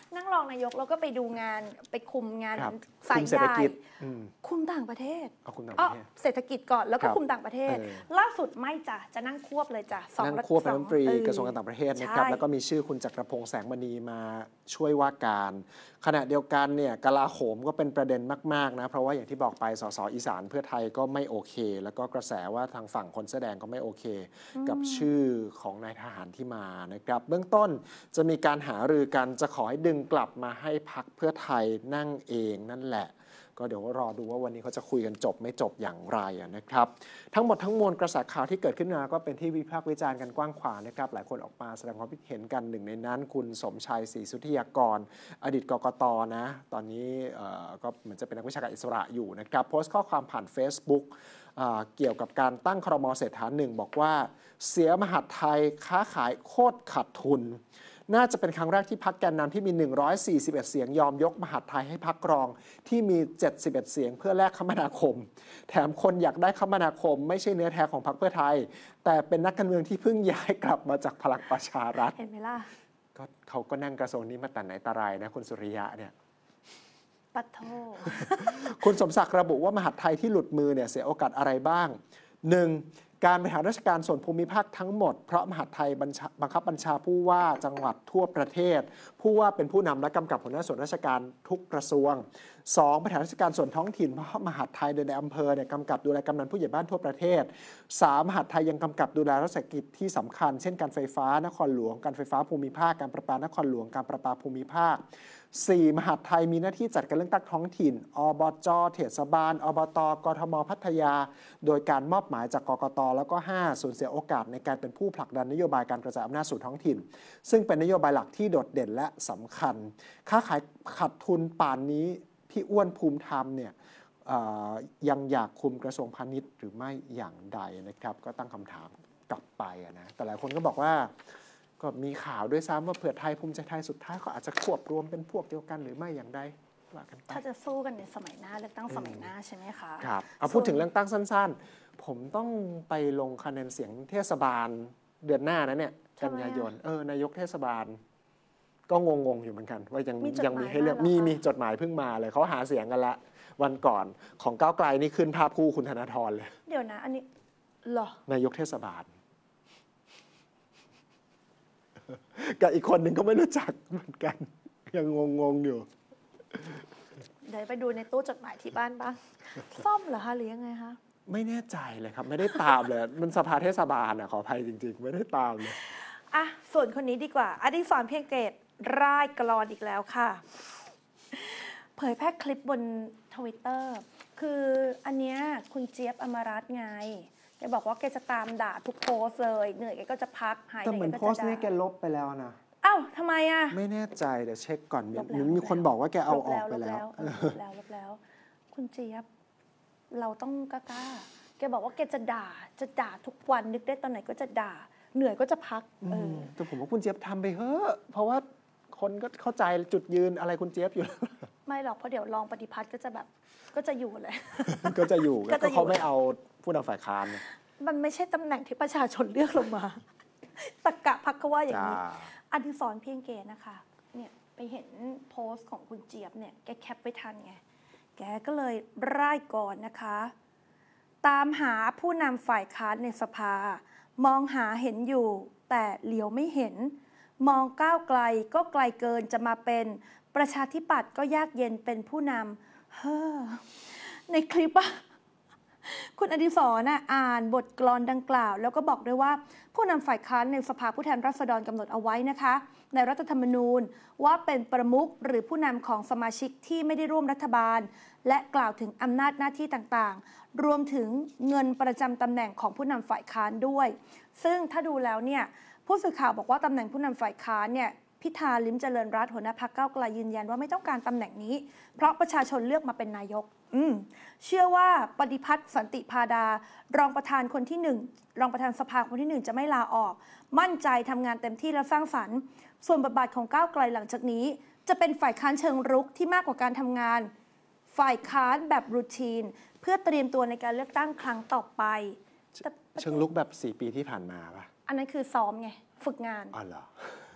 นั่งรองนายกแล้วก็ไปดูงานไปคุมงานครับสายคุมเศรษใหฐญ่กิจอืมคุมต่างประเทศเอาคุมต่างปอ๋อระเทศเศรษฐกิจก่อนแล้วก็ครับคุมต่างประเทศเออล่าสุดไม่จ้ะจะนั่งควบเลยจ้ะสองนั่งรัฐควบเป็นสรัอฐมนตรีเออกระทรวงการต่างประเทศนะครับใช่แล้วก็มีชื่อคุณจักรพงษ์แสงมณีมาช่วยว่าการ ขณะเดียวกันเนี่ยกลาโหมก็เป็นประเด็นมากๆนะเพราะว่าอย่างที่บอกไปสสอีสานเพื่อไทยก็ไม่โอเค แล้วก็กระแสว่าทางฝั่งคนแสอแดงก็ไม่โอเค กับชื่อของนายทหารที่มานะครับเบื้องต้นจะมีการหารือกันจะขอให้ดึงกลับมาให้พรรคเพื่อไทยนั่งเองนั่นแหละก็เดี๋ยวรอดูว่าวันนี้เขาจะคุยกันจบไม่จบอย่างไรนะครับทั้งหมดทั้งมวลกระแสข่าวที่เกิดขึ้นมาก็เป็นที่วิพากษ์วิจารณ์กันกว้างขวางนะครับหลายคนออกมาแสดงความคิดเห็นกันหนึ่งในนั้นคุณสมชัยศรีสุทธิยากรอดีตกกตนะตอนนี้ก็เหมือนจะเป็นนักวิชาการอิสระอยู่นะครับโพสต์ข้อความผ่าน Facebook เกี่ยวกับการตั้งครม.เศรษฐาหนึ่งบอกว่าเสียมหาดไทยค้าขายโคตรขาดทุนน่าจะเป็นครั้งแรกที่พรรคแกนนำที่มีหนึ่งร้อยสี่สิบเอ็ดเสียงยอมยกมหาดไทยให้พรรครองที่มีเจ็ดสิบเอ็ดเสียงเพื่อแลกคมนาคมแถมคนอยากได้คมนาคมไม่ใช่เนื้อแท้ของพรรคเพื่อไทยแต่เป็นนักการเมืองที่เพิ่งย้ายกลับมาจากพลังประชารัฐเห็นไหมล่ะก็เขาก็นั่งกระทรวงนี้มาแต่ไหนแต่ไรนะคุณสุริยะเนี่ยปัดโทคุณสมศักดิ์ระบุว่ามหาดไทยที่หลุดมือเนี่ยเสียโอกาสอะไรบ้าง หนึ่ง การบริหารราชการส่วนภูมิภาคทั้งหมดเพราะมหาดไทยบังคับบัญชาผู้ว่าจังหวัดทั่วประเทศผู้ว่าเป็นผู้นำและกำกับหัวหน้าส่วนราชการทุกกระทรวง สอง บริหารราชการส่วนท้องถิ่นเพราะมหาดไทยโดยในอำเภอเนี่ยกำกับดูแลกำนันผู้ใหญ่บ้านทั่วประเทศ สาม มหาดไทยยังกำกับดูแลรัฐกิจที่สำคัญเช่นการไฟฟ้านครหลวงการไฟฟ้าภูมิภาคการประปานครหลวงการประปาภูมิภาค สี่ มหาดไทยมีหน้าที่จัดการเลือกตั้งท้องถิ่นอบจ.เทศบาลอบต.กทม.พัทยาโดยการมอบหมายจากกกต.แล้วก็ ห้า สูญเสียโอกาสในการเป็นผู้ผลักดันนโยบายการกระจายอำนาจสู่ท้องถิ่นซึ่งเป็นนโยบายหลักที่โดดเด่นและสำคัญค้าขายขาดทุนป่านนี้พี่อ้วนภูมิธรรมเนี่ยยังอยากคุมกระทรวงพาณิชย์หรือไม่อย่างใดนะครับก็ตั้งคำถามกลับไปนะแต่หลายคนก็บอกว่าก็มีข่าวด้วยซ้ำว่าเผื่อไทยภูมิใจไทยสุดท้ายเขาอาจจะควบรวมเป็นพวกเดียวกันหรือไม่อย่างใดว่ากันไปถ้าจะสู้กันในสมัยหน้าเลือกตั้งสมัยหน้าใช่ไหมคะครับเอาพูดถึงเรื่องตั้งสั้นๆผมต้องไปลงคะแนนเสียงเทศบาลเดือนหน้านะเนี่ยกันยายนเออนายกเทศบาลก็งงๆอยู่เหมือนกันว่ายังยังมีให้เลือกมีมีจดหมายเพิ่งมาเลยเขาหาเสียงกันละวันก่อนของก้าวไกลนี่ขึ้นภาพคู่คุณธนาธรเลยเดี๋ยวนะอันนี้หรอนายกเทศบาลกับอีกคนหนึ่งก็ไม่รู้จักเหมือนกันยังงงๆอยู่เดี๋ยวไปดูในตู้จดหมายที่บ้านบ้างซ่อมเหรอคะหรือยังไงคะไม่แน่ใจเลยครับไม่ได้ตามเลยมันสภาเทศบาลอ่ะขออภัยจริงๆไม่ได้ตามเลยอ่ะส่วนคนนี้ดีกว่าอดิศรเพียงเกตร่ายกลอนอีกแล้วค่ะเผยแพร่คลิปบน ทวิตเตอร์ คืออันเนี้ยคุณเจี๊ยบอมรัตน์ไงแกบอกว่าแกจะตามด่าทุกโพสเลยเหนื่อยแกก็จะพักหายแต่เหมือนโพสต์นี้แกลบไปแล้วนะอ้าวทำไมอ่ะไม่แน่ใจเดี๋ยวเช็คก่อนมีคนบอกว่าแกเอาออกไปแล้วลบแล้วลบแล้วคุณเจี๊ยบเราต้องกล้าแกบอกว่าแกจะด่าจะด่าทุกวันนึกได้ตอนไหนก็จะด่าเหนื่อยก็จะพักเออแต่ผมว่าคุณเจี๊ยบทำไปเถอะเพราะว่าคนก็เข้าใจจุดยืนอะไรคุณเจี๊ยบอยู่ไม่หรอกเพราะเดี๋ยวรองปฏิพัฒน์ก็จะแบบก็จะอยู่เลยก็จะอยู่ก็เขาไม่เอาผู้นำฝ่ายค้านมันไม่ใช่ตำแหน่งที่ประชาชนเลือกลงมาตะกะพักก็ว่าอย่างนี้อดิศรเพียงเกตนะคะเนี่ยไปเห็นโพสต์ของคุณเจี๊ยบเนี่ยแกแคปไว้ทันไงแกก็เลยร่ายก่อนนะคะตามหาผู้นำฝ่ายค้านในสภามองหาเห็นอยู่แต่เหลียวไม่เห็นมองก้าวไกลก็ไกลเกินจะมาเป็นประชาธิปัตย์ก็ยากเย็นเป็นผู้นำเฮ้อในคลิปอะคุณอดิศรน่ะอ่านบทกลอนดังกล่าวแล้วก็บอกด้วยว่าผู้นำฝ่ายค้านในสภาผู้แทนราษฎรกำหนดเอาไว้นะคะในรัฐธรรมนูญว่าเป็นประมุขหรือผู้นำของสมาชิกที่ไม่ได้ร่วมรัฐบาลและกล่าวถึงอำนาจหน้าที่ต่างๆรวมถึงเงินประจำตำแหน่งของผู้นำฝ่ายค้านด้วยซึ่งถ้าดูแล้วเนี่ยผู้สื่อข่าวบอกว่าตำแหน่งผู้นำฝ่ายค้านเนี่ยพิธาลิ้มเจริญรัตน์หัวหน้าพรรคก้าวไกลยืนยันว่าไม่ต้องการตำแหน่งนี้เพราะประชาชนเลือกมาเป็นนายกอืมเชื่อว่าปฏิพัฒน์สันติพาดารองประธานคนที่หนึ่งรองประธานสภาคนที่หนึ่งจะไม่ลาออกมั่นใจทำงานเต็มที่และสร้างสรรค์ส่วนบทบาทของก้าวไกลหลังจากนี้จะเป็นฝ่ายค้านเชิงรุกที่มากกว่าการทำงานฝ่ายค้านแบบรูทีนเพื่อเตรียมตัวในการเลือกตั้งครั้งต่อไปเชิงลุกแบบสี่ปีที่ผ่านมาป่ะอันนั้นคือซ้อมไงฝึกงานอ๋อเหรอ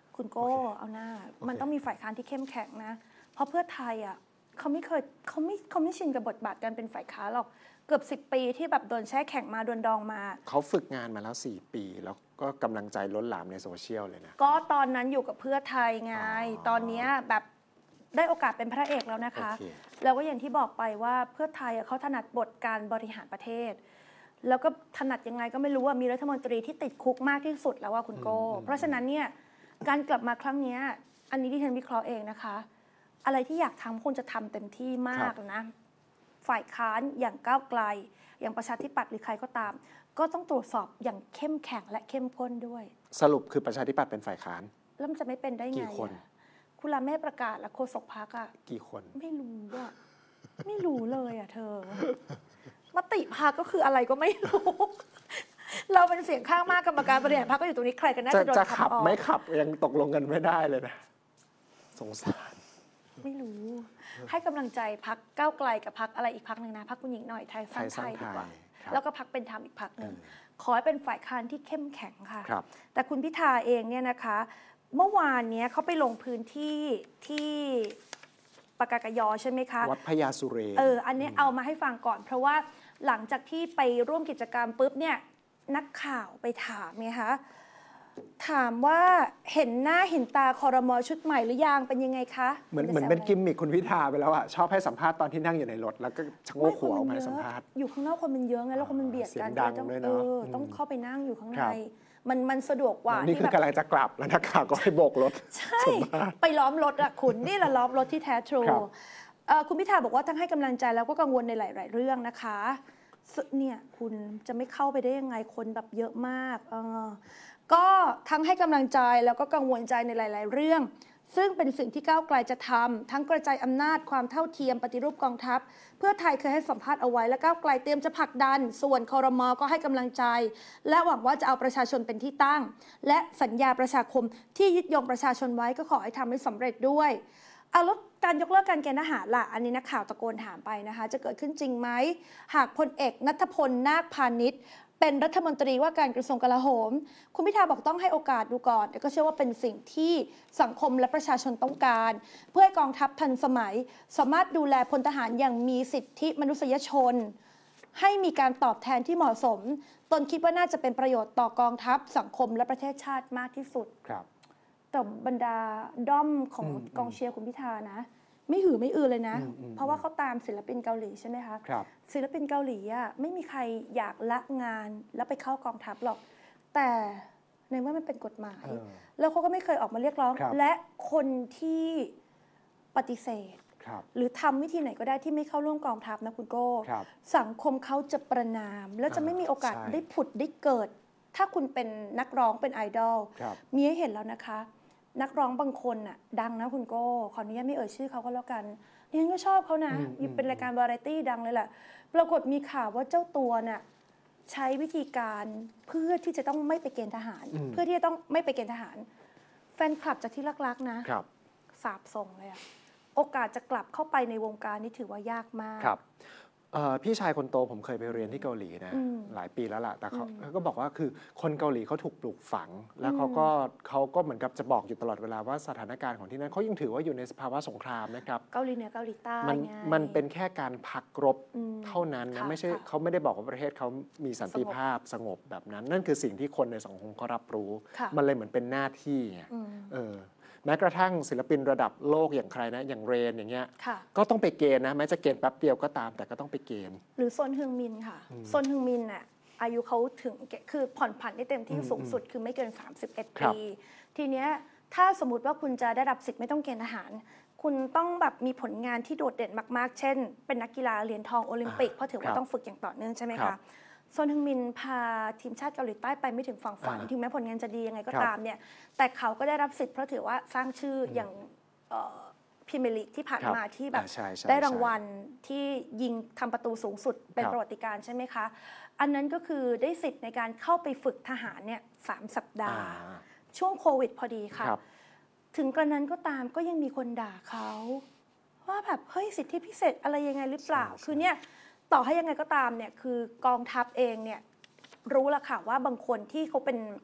คุณโก้เอาหน้ามันต้องมีฝ่ายค้านที่เข้มแข็งนะเพราะเพื่อไทยอ่ะเขาไม่เคยเขาไม่เขาไม่ชินกับบทบาทการเป็นฝ่ายค้านหรอกเกือบสิบปีที่แบบโดนแช่แข็งมาโดนดองมาเขาฝึกงานมาแล้วสี่ปีแล้วก็กำลังใจล้นหลามในโซเชียลเลยนะก็ตอนนั้นอยู่กับเพื่อไทยไงตอนนี้แบบได้โอกาสเป็นพระเอกแล้วนะคะ okay. แล้วก็อย่างที่บอกไปว่าเพื่อไทยเขาถนัดบทการบริหารประเทศแล้วก็ถนัดยังไงก็ไม่รู้ว่ามีรัฐมนตรีที่ติดคุกมากที่สุดแล้วว่าคุณโก้เพราะฉะนั้นเนี่ยการกลับมาครั้งนี้อันนี้ที่ฉันวิเคราะห์เองนะคะอะไรที่อยากทำควรจะทำเต็มที่มากนะฝ่ายค้านอย่างก้าวไกลอย่างประชาธิปัตย์หรือใครก็ตามก็ต้องตรวจสอบอย่างเข้มแข็งและเข้มข้นด้วยสรุปคือประชาธิปัตย์เป็นฝ่ายค้านแล้วมันจะไม่เป็นได้ไงกี่คนคุณลาเมฆประกาศและโฆษกพรรคอะกี่คนไม่รู้ว่าไม่รู้เลยอะเธอมติพรรคก็คืออะไรก็ไม่รู้เราเป็นเสียงข้างมากกรรมการบริหารพรรคก็อยู่ตรงนี้ใครกันน่าจะโดนขับไม่ขับยังตกลงกันไม่ได้เลยนะสงสารไม่รู้ให้กำลังใจพรรคก้าวไกลกับพรรคอะไรอีกพรรคหนึ่งนะพรรคคุณหญิงหน่อยไทยสร้างไทยดีกว่าแล้วก็พรรคเป็นธรรมอีกพรรคหนึ่งขอให้เป็นฝ่ายค้านที่เข้มแข็งค่ะแต่คุณพิธาเองเนี่ยนะคะเมื่อวานนี้เขาไปลงพื้นที่ที่ปากากยอใช่ไหมคะวัดพญาสุเรนเอออันนี้เอามาให้ฟังก่อนเพราะว่าหลังจากที่ไปร่วมกิจกรรมปุ๊บเนี่ยนักข่าวไปถามไงคะถามว่าเห็นหน้าเห็นตาครม.ชุดใหม่หรือยังเป็นยังไงคะเหมือนเหมือนเป็นกิมมิคคุณพิธาไปแล้วอะชอบให้สัมภาษณ์ตอนที่นั่งอยู่ในรถแล้วก็ชะโงกหัวออกมาสัมภาษณ์อยู่ข้างนอกคนมันเยอะไงแล้วคนมันเบียดกันเออต้องเข้าไปนั่งอยู่ข้างในมันมันสะดวกกว่านี่คือกำลังจะกลับแล้วนักข่าวก็ให้โบกรถใช่ไปล้อมรถอะคุณนี่แหละล้อมรถที่แท้ทรูคุณพิธาบอกว่าทั้งให้กำลังใจแล้วก็กังวลในหลายๆเรื่องนะคะเนี่ยคุณจะไม่เข้าไปได้ยังไงคนแบบเยอะมากก็ทั้งให้กำลังใจแล้วก็กังวลใจในหลายๆเรื่องซึ่งเป็นสิ่งที่ก้าวไกลจะทำทั้งกระจายอำนาจความเท่าเทียมปฏิรูปกองทัพเพื่อไทยเคยให้สัมภาษณ์เอาไว้และก้าวไกลเตรียมจะผลักดันส่วนครม.ก็ให้กำลังใจและหวังว่าจะเอาประชาชนเป็นที่ตั้งและสัญญาประชาคมที่ยึดโยงประชาชนไว้ก็ขอให้ทำให้สำเร็จด้วยเอาลดการยกเลิกการเกณฑ์ทหารล่ะอันนี้นักข่าวตะโกนถามไปนะคะจะเกิดขึ้นจริงไหมหากพลเอกณัฐพลนาคพานิชเป็นรัฐมนตรีว่าการกระทรวงกลาโหมคุณพิธาบอกต้องให้โอกาสดูก่อนแต่ก็เชื่อว่าเป็นสิ่งที่สังคมและประชาชนต้องการเพื่อให้กองทัพทันสมัยสามารถดูแลพลทหารอย่างมีสิทธิมนุษยชนให้มีการตอบแทนที่เหมาะสมตนคิดว่าน่าจะเป็นประโยชน์ต่อกองทัพสังคมและประเทศชาติมากที่สุดครับแต่บรรดาด้อมของกองเชียร์คุณพิธานะไม่หือไม่อือเลยนะเพราะว่าเขาตามศิลปินเกาหลีใช่ไหมคะศิลปินเกาหลีอ่ะไม่มีใครอยากละงานแล้วไปเข้ากองทัพหรอกแต่ในเมื่อมันเป็นกฎหมายแล้วเขาก็ไม่เคยออกมาเรียกร้องและคนที่ปฏิเสธหรือทำวิธีไหนก็ได้ที่ไม่เข้าร่วมกองทัพนะคุณโก้สังคมเขาจะประณามและจะไม่มีโอกาสได้ผุดได้เกิดถ้าคุณเป็นนักร้องเป็นไอดอลมีให้เห็นแล้วนะคะนักร้องบางคนน่ะดังนะคุณโก้ขออนุญาตไม่เอ่ยชื่อเขาก็แล้วกันดิฉันก็ชอบเขานะอยู่เป็นรายการวาไรตี้ดังเลยแหละปรากฏมีข่าวว่าเจ้าตัวน่ะใช้วิธีการเพื่อที่จะต้องไม่ไปเกณฑ์ทหารเพื่อที่จะต้องไม่ไปเกณฑ์ทหารแฟนคลับจากที่รักๆนะสาบส่งเลยอะโอกาสจะกลับเข้าไปในวงการนี่ถือว่ายากมากพี่ชายคนโตผมเคยไปเรียนที่เกาหลีนะหลายปีแล้วล่ะแต่เขาก็บอกว่าคือคนเกาหลีเขาถูกปลูกฝังแล้วเขาก็เขาก็เหมือนกับจะบอกอยู่ตลอดเวลาว่าสถานการณ์ของที่นั่นเขายังถือว่าอยู่ในสภาวะสงครามนะครับเกาหลีเหนือเกาหลีใต้มันมันเป็นแค่การพักรบเท่านั้นนะไม่ใช่เขาไม่ได้บอกว่าประเทศเขามีสันติภาพสงบแบบนั้นนั่นคือสิ่งที่คนในสังคมเขารับรู้มันเลยเหมือนเป็นหน้าที่ไงเออแม้กระทั่งศิลปินระดับโลกอย่างใครนะอย่างเรนอย่างเงี้ยก็ต้องไปเกณฑ์นะแม้จะเกณฑ์แป๊บเดียวก็ตามแต่ก็ต้องไปเกณฑ์หรือซนฮึงมินค่ะซนฮึงมินน่ะอายุเขาถึงคือผ่อนผันได้เต็มที่สูงสุดคือไม่เกินสามสิบเอ็ดปีทีเนี้ยถ้าสมมติว่าคุณจะได้รับสิทธิ์ไม่ต้องเกณฑ์ทหารคุณต้องแบบมีผลงานที่โดดเด่นมากๆเช่นเป็นนักกีฬาเหรียญทองโอลิมปิกเพราะถือว่าต้องฝึกอย่างต่อเนื่องใช่ไหมคะซนฮึงมินพาทีมชาติเกาหลีใต้ไปไม่ถึงฝั่งฝันถึงแม้ผลงานจะดียังไงก็ตามเนี่ยแต่เขาก็ได้รับสิทธิ์เพราะถือว่าสร้างชื่ออย่างพรีเมียร์ลีกที่ผ่านมาที่แบบได้รางวัลที่ยิงทำประตูสูงสุดเป็นประวัติการณ์ใช่ไหมคะอันนั้นก็คือได้สิทธิ์ในการเข้าไปฝึกทหารเนี่ยสามสัปดาห์ช่วงโควิดพอดีค่ะถึงกระนั้นก็ตามก็ยังมีคนด่าเขาว่าแบบเฮ้ยสิทธิพิเศษอะไรยังไงหรือเปล่าคือเนี่ยต่อให้ยังไงก็ตามเนี่ยคือกองทัพเองเนี่ยรู้ละค่ะว่าบางคนที่เขาเป็น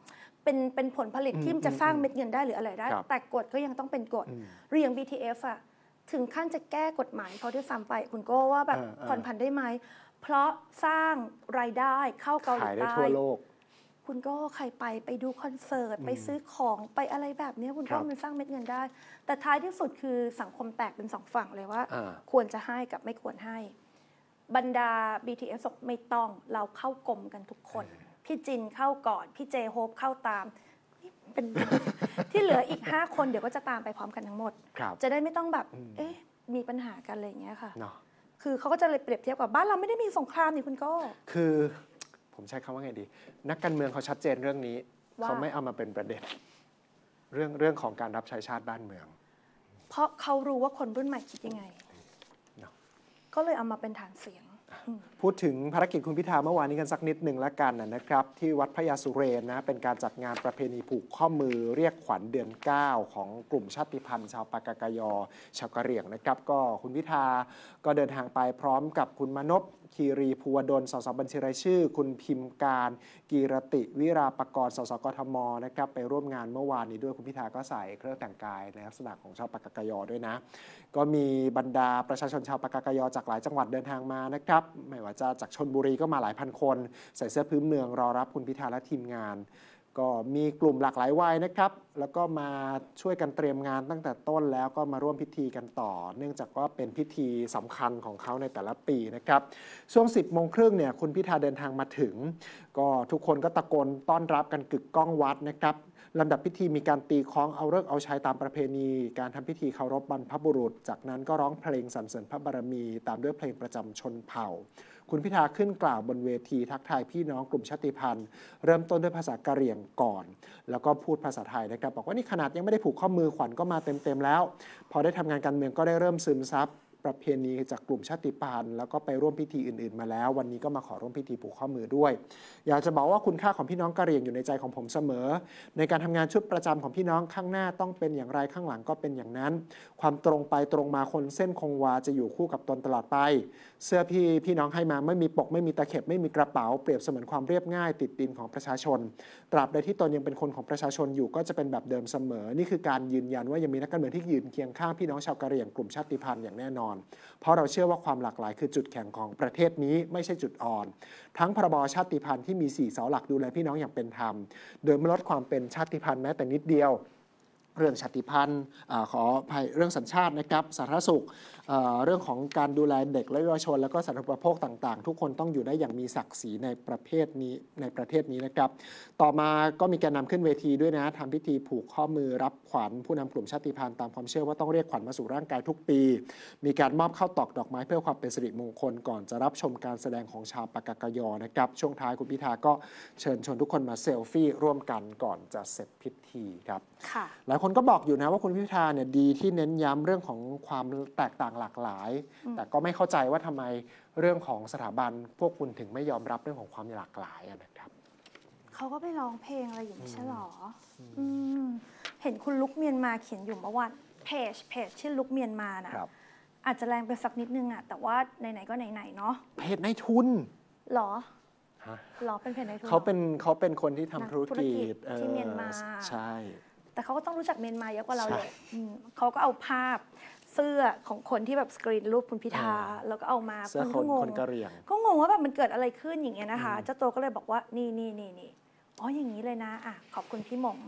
เป็นเป็นผลผลิตที่จะสร้างเม็ดเงินได้หรืออะไรได้แต่กฎก็ยังต้องเป็นกฎเรียง บี ที เอฟ อะถึงขั้นจะแก้กฎหมายเขาด้วยซ้ำไปคุณโก้ว่าแบบผ่อนผันได้ไหมเพราะสร้างรายได้เข้าเกาหลีใต้ทั่วโลกคุณก็ใครไปไปดูคอนเสิร์ตไปซื้อของไปอะไรแบบนี้คุณก็มันสร้างเม็ดเงินได้แต่ท้ายที่สุดคือสังคมแตกเป็นสองฝั่งเลยว่าควรจะให้กับไม่ควรให้บรรดา บี ที เอฟ ไม่ต้องเราเข้ากลมกันทุกคนพี่จินเข้าก่อนพี่เจโฮปเข้าตามเป็น ที่เหลืออีกห้าคนเดี๋ยวก็จะตามไปพร้อมกันทั้งหมดจะได้ไม่ต้องแบบเอ๊ะมีปัญหากันอะไรอย่างเงี้ยค่ะคือเขาก็จะเลยเปรียบเทียบกับบ้านเราไม่ได้มีสงครามนี่คุณโก้คือผมใช้คำว่าไงดีนักการเมืองเขาชัดเจนเรื่องนี้เขาไม่เอามาเป็นประเด็นเรื่องเรื่องของการรับใช้ชาติบ้านเมืองเพราะเขารู้ว่าคนรุ่นใหม่คิดยังไงก็เลยเอามาเป็นฐานเสียงพูดถึงภารกิจคุณพิธาเมื่อวานนี้กันสักนิดหนึ่งละกันนะครับที่วัดพระยาสุเรนนะเป็นการจัดงานประเพณีผูกข้อมือเรียกขวัญเดือนเก้าของกลุ่มชาติพันธุ์ชาวปากากยอชาวกะเหรี่ยงนะครับก็คุณพิธาก็เดินทางไปพร้อมกับคุณมนพคีรีภูวดลสสบัญชีรายชื่อคุณพิมพ์การกีรติวิราปกรณ์สสกทมนะครับไปร่วมงานเมื่อวานนี้ด้วยคุณพิธาก็ใส่เครื่องแต่งกายในลักษณะของชาวปากากยอด้วยนะก็มีบรรดาประชาชนชาวปากากยอจากหลายจังหวัดเดินทางมานะครับไม่ว่าจะจากชลบุรีก็มาหลายพันคนใส่เสื้อพื้นเมืองรอรับคุณพิธาและทีมงานก็มีกลุ่มหลากหลายวัยนะครับแล้วก็มาช่วยกันเตรียมงานตั้งแต่ต้นแล้วก็มาร่วมพิธีกันต่อเนื่องจากว่าเป็นพิธีสำคัญของเขาในแต่ละปีนะครับช่วง สิบโมงครึ่งเนี่ยคุณพิธาเดินทางมาถึงก็ทุกคนก็ตะโกนต้อนรับกันกึกก้องวัดนะครับลำดับพิธีมีการตีคล้องเอาฤกษ์เอาชัยตามประเพณีการทำพิธีเคารพบรรพบุรุษจากนั้นก็ร้องเพลงสรรเสริญพระบารมีตามด้วยเพลงประจำชนเผ่าคุณพิธาขึ้นกล่าวบนเวทีทักทายพี่น้องกลุ่มชาติพันธุ์เริ่มต้นด้วยภาษากะเหรี่ยงก่อนแล้วก็พูดภาษาไทยนะครับบอกว่านี่ขนาดยังไม่ได้ผูกข้อมือขวัญก็มาเต็มๆแล้วพอได้ทำงานการเมืองก็ได้เริ่มซึมซับประเพณีจากกลุ่มชาติพันธุ์แล้วก็ไปร่วมพิธีอื่นๆมาแล้ววันนี้ก็มาขอร่วมพิธีผูกข้อมือด้วยอยากจะบอกว่าคุณค่าของพี่น้องกะเหรี่ยงอยู่ในใจของผมเสมอในการทำงานชุดประจำของพี่น้องข้างหน้าต้องเป็นอย่างไรข้างหลังก็เป็นอย่างนั้นความตรงไปตรงมาคนเส้นคงวาจะอยู่คู่กับตนตลอดไปเสื้อพี่พี่น้องให้มาไม่มีปกไม่มีตะเข็บไม่มีกระเป๋าเปรียบเสมือนความเรียบง่ายติดดินของประชาชนตราบใดที่ตนยังเป็นคนของประชาชนอยู่ก็จะเป็นแบบเดิมเสมอนี่คือการยืนยันว่ายังมีนักการเมืองที่ยืนเคียงข้างพี่น้องชาวกะเหรี่ยงกลุ่มชาติพันธุ์อย่างแน่นอนเพราะเราเชื่อว่าความหลากหลายคือจุดแข็งของประเทศนี้ไม่ใช่จุดอ่อนทั้งพรบชาติพันธุ์ที่มีสี่เสาหลักดูแลพี่น้องอย่างเป็นธรรมโดยไม่ลดความเป็นชาติพันธุ์แม้แต่นิดเดียวเรื่องชาติพันธุ์ขออภัยเรื่องสัญชาตินะครับสาธารณสุขเรื่องของการดูแลเด็กและเยาวชนแล้วก็สาธารณูปโภคต่างๆทุกคนต้องอยู่ได้อย่างมีศักดิ์ศรีในประเภทนี้ในประเทศนี้นะครับต่อมาก็มีการนำขึ้นเวทีด้วยนะทำพิธีผูกข้อมือรับขวัญผู้นำกลุ่มชาติพันธุ์ตามความเชื่อว่าต้องเรียกขวัญมาสู่ร่างกายทุกปีมีการมอบข้าวตอกดอกไม้เพื่อความเป็นสิริมงคลก่อนจะรับชมการแสดงของชาวปากากยอนะครับช่วงท้ายคุณพิธาก็เชิญชวนทุกคนมาเซลฟี่ร่วมกันก่อนจะเสร็จพิธีครับหลายคนก็บอกอยู่นะว่าคุณพิธาเนี่ยดีที่เน้นย้ำเรื่องของความแตกต่างหลากหลายแต่ก็ไม่เข้าใจว่าทำไมเรื่องของสถาบันพวกคุณถึงไม่ยอมรับเรื่องของความหลากหลายนะครับเขาก็ไปร้องเพลงอะไรอยู่ไม่ใช่หรอเห็นคุณลุกเมียนมาเขียนอยู่เมื่อวันเพจเพจชื่อลุกเมียนมานะอาจจะแรงไปสักนิดนึงอะแต่ว่าไหนๆก็ไหนๆเนาะเพจในทุนหรอหรอเป็นเพจในทุนเขาเป็นเขาเป็นคนที่ทำธุรกิจที่เมียนมาใช่แต่เขาก็ต้องรู้จักเมียนมาเยอะกว่าเราเลยเขาก็เอาภาพเสื้อของคนที่แบบสกรีนรูปคุณพิธาแล้วก็เอามาเสื้อคนคนกะเหรี่ยงก็งงว่าแบบมันเกิดอะไรขึ้นอย่างเงี้ยนะคะเจ้าตัวก็เลยบอกว่านี่นี่นี่นี่อ๋ออย่างนี้เลยนะอ่ะขอบคุณพี่หมง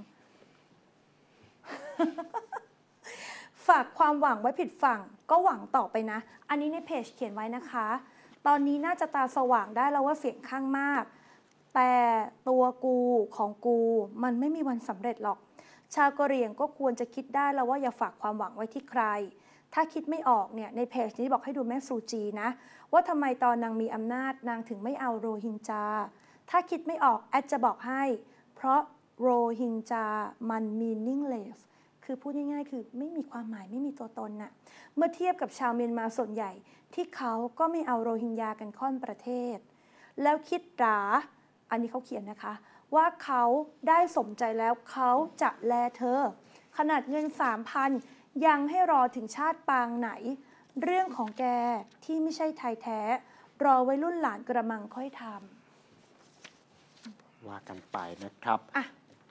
ฝากความหวังไว้ผิดฝั่งก็หวังต่อไปนะอันนี้ในเพจเขียนไว้นะคะตอนนี้น่าจะตาสว่างได้แล้วว่าเสียงข้างมากแต่ตัวกูของกูมันไม่มีวันสำเร็จหรอกชาวกะเหรี่ยงก็ควรจะคิดได้แล้วว่าอย่าฝากความหวังไว้ที่ใครถ้าคิดไม่ออกเนี่ยในเพจนี้บอกให้ดูแม่ซูจีนะว่าทำไมตอนนางมีอำนาจนางถึงไม่เอาโรฮิงญาถ้าคิดไม่ออกแอดจะบอกให้เพราะโรฮิงญามัน meaningless คือพูดง่ายๆคือไม่มีความหมายไม่มีตัวตนน่ะเมื่อเทียบกับชาวเมียนมาส่วนใหญ่ที่เขาก็ไม่เอาโรฮิงญากันค่อนประเทศแล้วคิดหราอันนี้เขาเขียนนะคะว่าเขาได้สมใจแล้วเขาจะแลเธอขนาดเงิน สามพัน ยังให้รอถึงชาติปางไหนเรื่องของแกที่ไม่ใช่ไทยแท้รอไว้รุ่นหลานกระมังค่อยทำว่ากันไปนะครับอ่ะ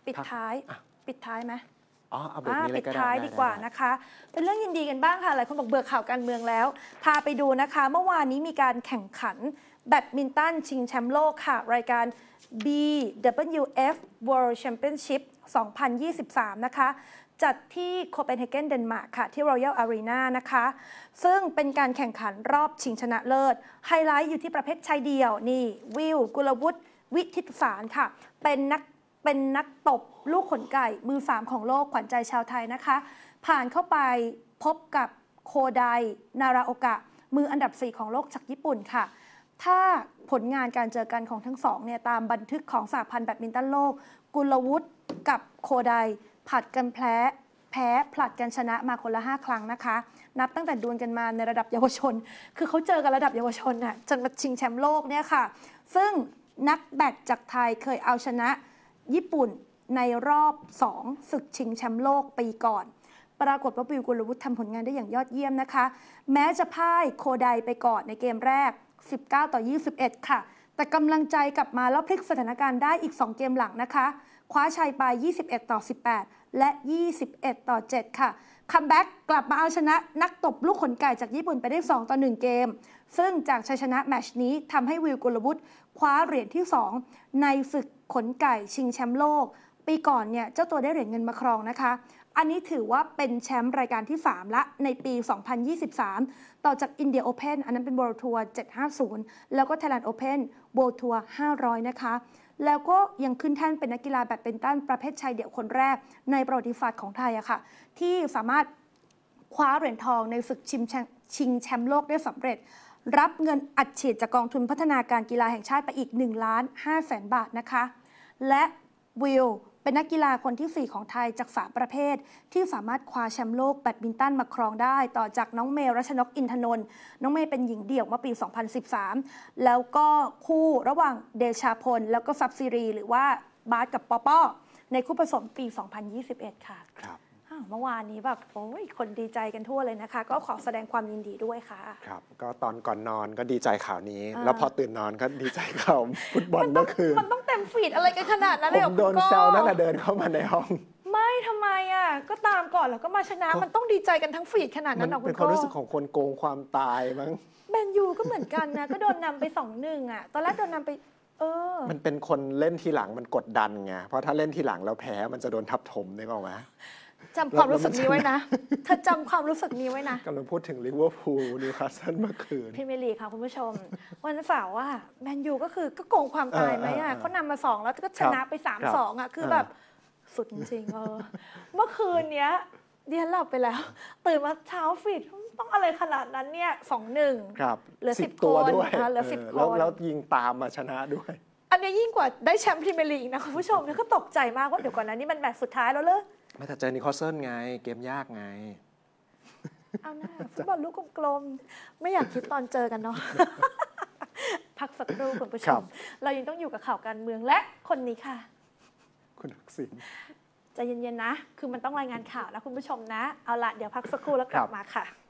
ปิดท้ายปิดท้ายไหมอ๋อเอาแบบนี้เลยก็ได้ปิดท้ายดีกว่านะคะเป็นเรื่องยินดีกันบ้างค่ะหลายคนบอกเบื่อข่าวการเมืองแล้วพาไปดูนะคะเมื่อวานนี้มีการแข่งขันแบดมินตันชิงแชมป์โลกค่ะรายการ บี ดับเบิลยู เอฟ World Championship สองพันยี่สิบสาม นะคะจัดที่โคเปนเฮเกนเดนมาร์กค่ะที่ Royal Arena นะคะซึ่งเป็นการแข่งขันรอบชิงชนะเลิศไฮไลท์อยู่ที่ประเภทชายเดี่ยวนี่วิวกุลวุฒิวิทิตสารค่ะเป็นนักเป็นนักตบลูกขนไก่มือสามของโลกขวัญใจชาวไทยนะคะผ่านเข้าไปพบกับโคไดนาราโอกะมืออันดับสี่ของโลกจากญี่ปุ่นค่ะถ้าผลงานการเจอกันของทั้งสองเนี่ยตามบันทึกของสหพันธ์แบดมินตันโลกกุลวุฒิกับโคไดผลัดกันแพ้แพ้ผลัดกันชนะมาคนละห้าครั้งนะคะนับตั้งแต่ดวลกันมาในระดับเยาวชนคือเขาเจอกันระดับเยาวชนน่ะจนมาชิงแชมป์โลกเนี่ยค่ะซึ่งนักแบดจากไทยเคยเอาชนะญี่ปุ่นในรอบสองศึกชิงแชมป์โลกปีก่อนปรากฏว่าวิวกุลวุฒิทำผลงานได้อย่างยอดเยี่ยมนะคะแม้จะพ่ายโคไดไปก่อนในเกมแรกสิบเก้าต่อยี่สิบเอ็ดค่ะแต่กำลังใจกลับมาแล้วพลิกสถานการณ์ได้อีกสองเกมหลังนะคะคว้าชัยไปยี่สิบเอ็ดต่อสิบแปดและยี่สิบเอ็ดต่อเจ็ดค่ะคัมแบ็กกลับมาเอาชนะนักตบลูกขนไก่จากญี่ปุ่นไปได้สองต่อหนึ่งเกมซึ่งจากชัยชนะแมตช์นี้ทำให้วิวกุลวุฒิคว้าเหรียญที่สองในศึกขนไก่ชิงแชมป์โลกปีก่อนเนี่ยเจ้าตัวได้เหรียญเงินมาครองนะคะอันนี้ถือว่าเป็นแชมป์รายการที่สามละในปีสองพันยี่สิบสามต่อจากอินเดียโอเพ่นอันนั้นเป็น World Tour เจ็ดห้าศูนย์แล้วก็ Thailand Open World Tour ห้าร้อยนะคะแล้วก็ยังขึ้นแท่นเป็นนักกีฬาแบดมินตันประเภทชายเดี่ยวคนแรกในประวัติศาสตร์ของไทยอะค่ะที่สามารถคว้าเหรียญทองในศึกชิงแชมป์โลกได้สำเร็จรับเงินอัดฉีดจากกองทุนพัฒนาการกีฬาแห่งชาติไปอีกหนึ่งล้านห้าแสนบาทนะคะและวิวเป็นนักกีฬาคนที่สี่ของไทยจากสามประเภทที่สามารถคว้าแชมป์โลกแบดมินตันมาครองได้ต่อจากน้องเมย์รัชนกอินทนนท์น้องเมย์เป็นหญิงเดี่ยวเมื่อปีสองพันสิบสามแล้วก็คู่ระหว่างเดชาพลแล้วก็ซับซีรีหรือว่าบาสกับปอปอในคู่ผสมปีสองพันยี่สิบเอ็ดค่ะครับเมื่อวานนี้แบบโอ้ยคนดีใจกันทั่วเลยนะคะก็ขอแสดงความยินดีด้วยค่ะครับก็ตอนก่อนนอนก็ดีใจข่าวนี้แล้วพอตื่นนอนก็ดีใจข่าวฟุตบอลเมื่อคืนมันต้องเต็มฟีดอะไรกันขนาดนั้นเลยผมโดนแซวนั่นแหละเดินเข้ามาในห้องไม่ทำไมอ่ะก็ตามก่อนแล้วก็มาชนะมันต้องดีใจกันทั้งฟีดขนาดนั้นหรอคุณเป็นความรู้สึกของคนโกงความตายมั้งแมนยูก็เหมือนกันนะก็โดนนำไปสองหนึ่งอ่ะตอนแรกโดนนำไปเออมันเป็นคนเล่นทีหลังมันกดดันไงเพราะถ้าเล่นทีหลังแล้วแพ้มันจะโดนทับถมนึกออกไหมจำความรู้สึกนี้ไว้นะเธอจำความรู้สึกนี้ไว้นะกำลังพูดถึงลิเวอร์พูลนิวคาสเซิลเมื่อคืนพรีเมียร์ลีกค่ะคุณผู้ชมวันเสาร์ว่าแมนยูก็คือก็โกงความตายไหมอ่ะเขานำมาสองแล้วก็ชนะไปสามสองอ่ะคือแบบสุดจริงเออเมื่อคืนเนี้ยเดียนหลับไปแล้วตื่นมาเช้าฟีดต้องอะไรขนาดนั้นเนี่ยสองหนึ่งเหลือสิบตัวด้วยเหลือสิบคนแล้วยิงตามมาชนะด้วยอันนี้ยิ่งกว่าได้แชมป์พรีเมียร์ลีกนะคุณผู้ชมเนี่ยก็ตกใจมากว่าเดี๋ยวก่อนนะนี่มันแมตช์สุดท้ายแล้วเลยไม่แต่เจอนิโคลเซิลไงเกมยากไงเอาหน้าฟุตบอลลูกกลมๆไม่อยากคิดตอนเจอกันเนาะพักสักครู่คุณผู้ชมเรายังต้องอยู่กับข่าวการเมืองและคนนี้ค่ะคุณทักษิณใจเย็นๆนะคือมันต้องรายงานข่าวนะคุณผู้ชมนะเอาละเดี๋ยวพักสักครู่แล้วกลับมาค่ะ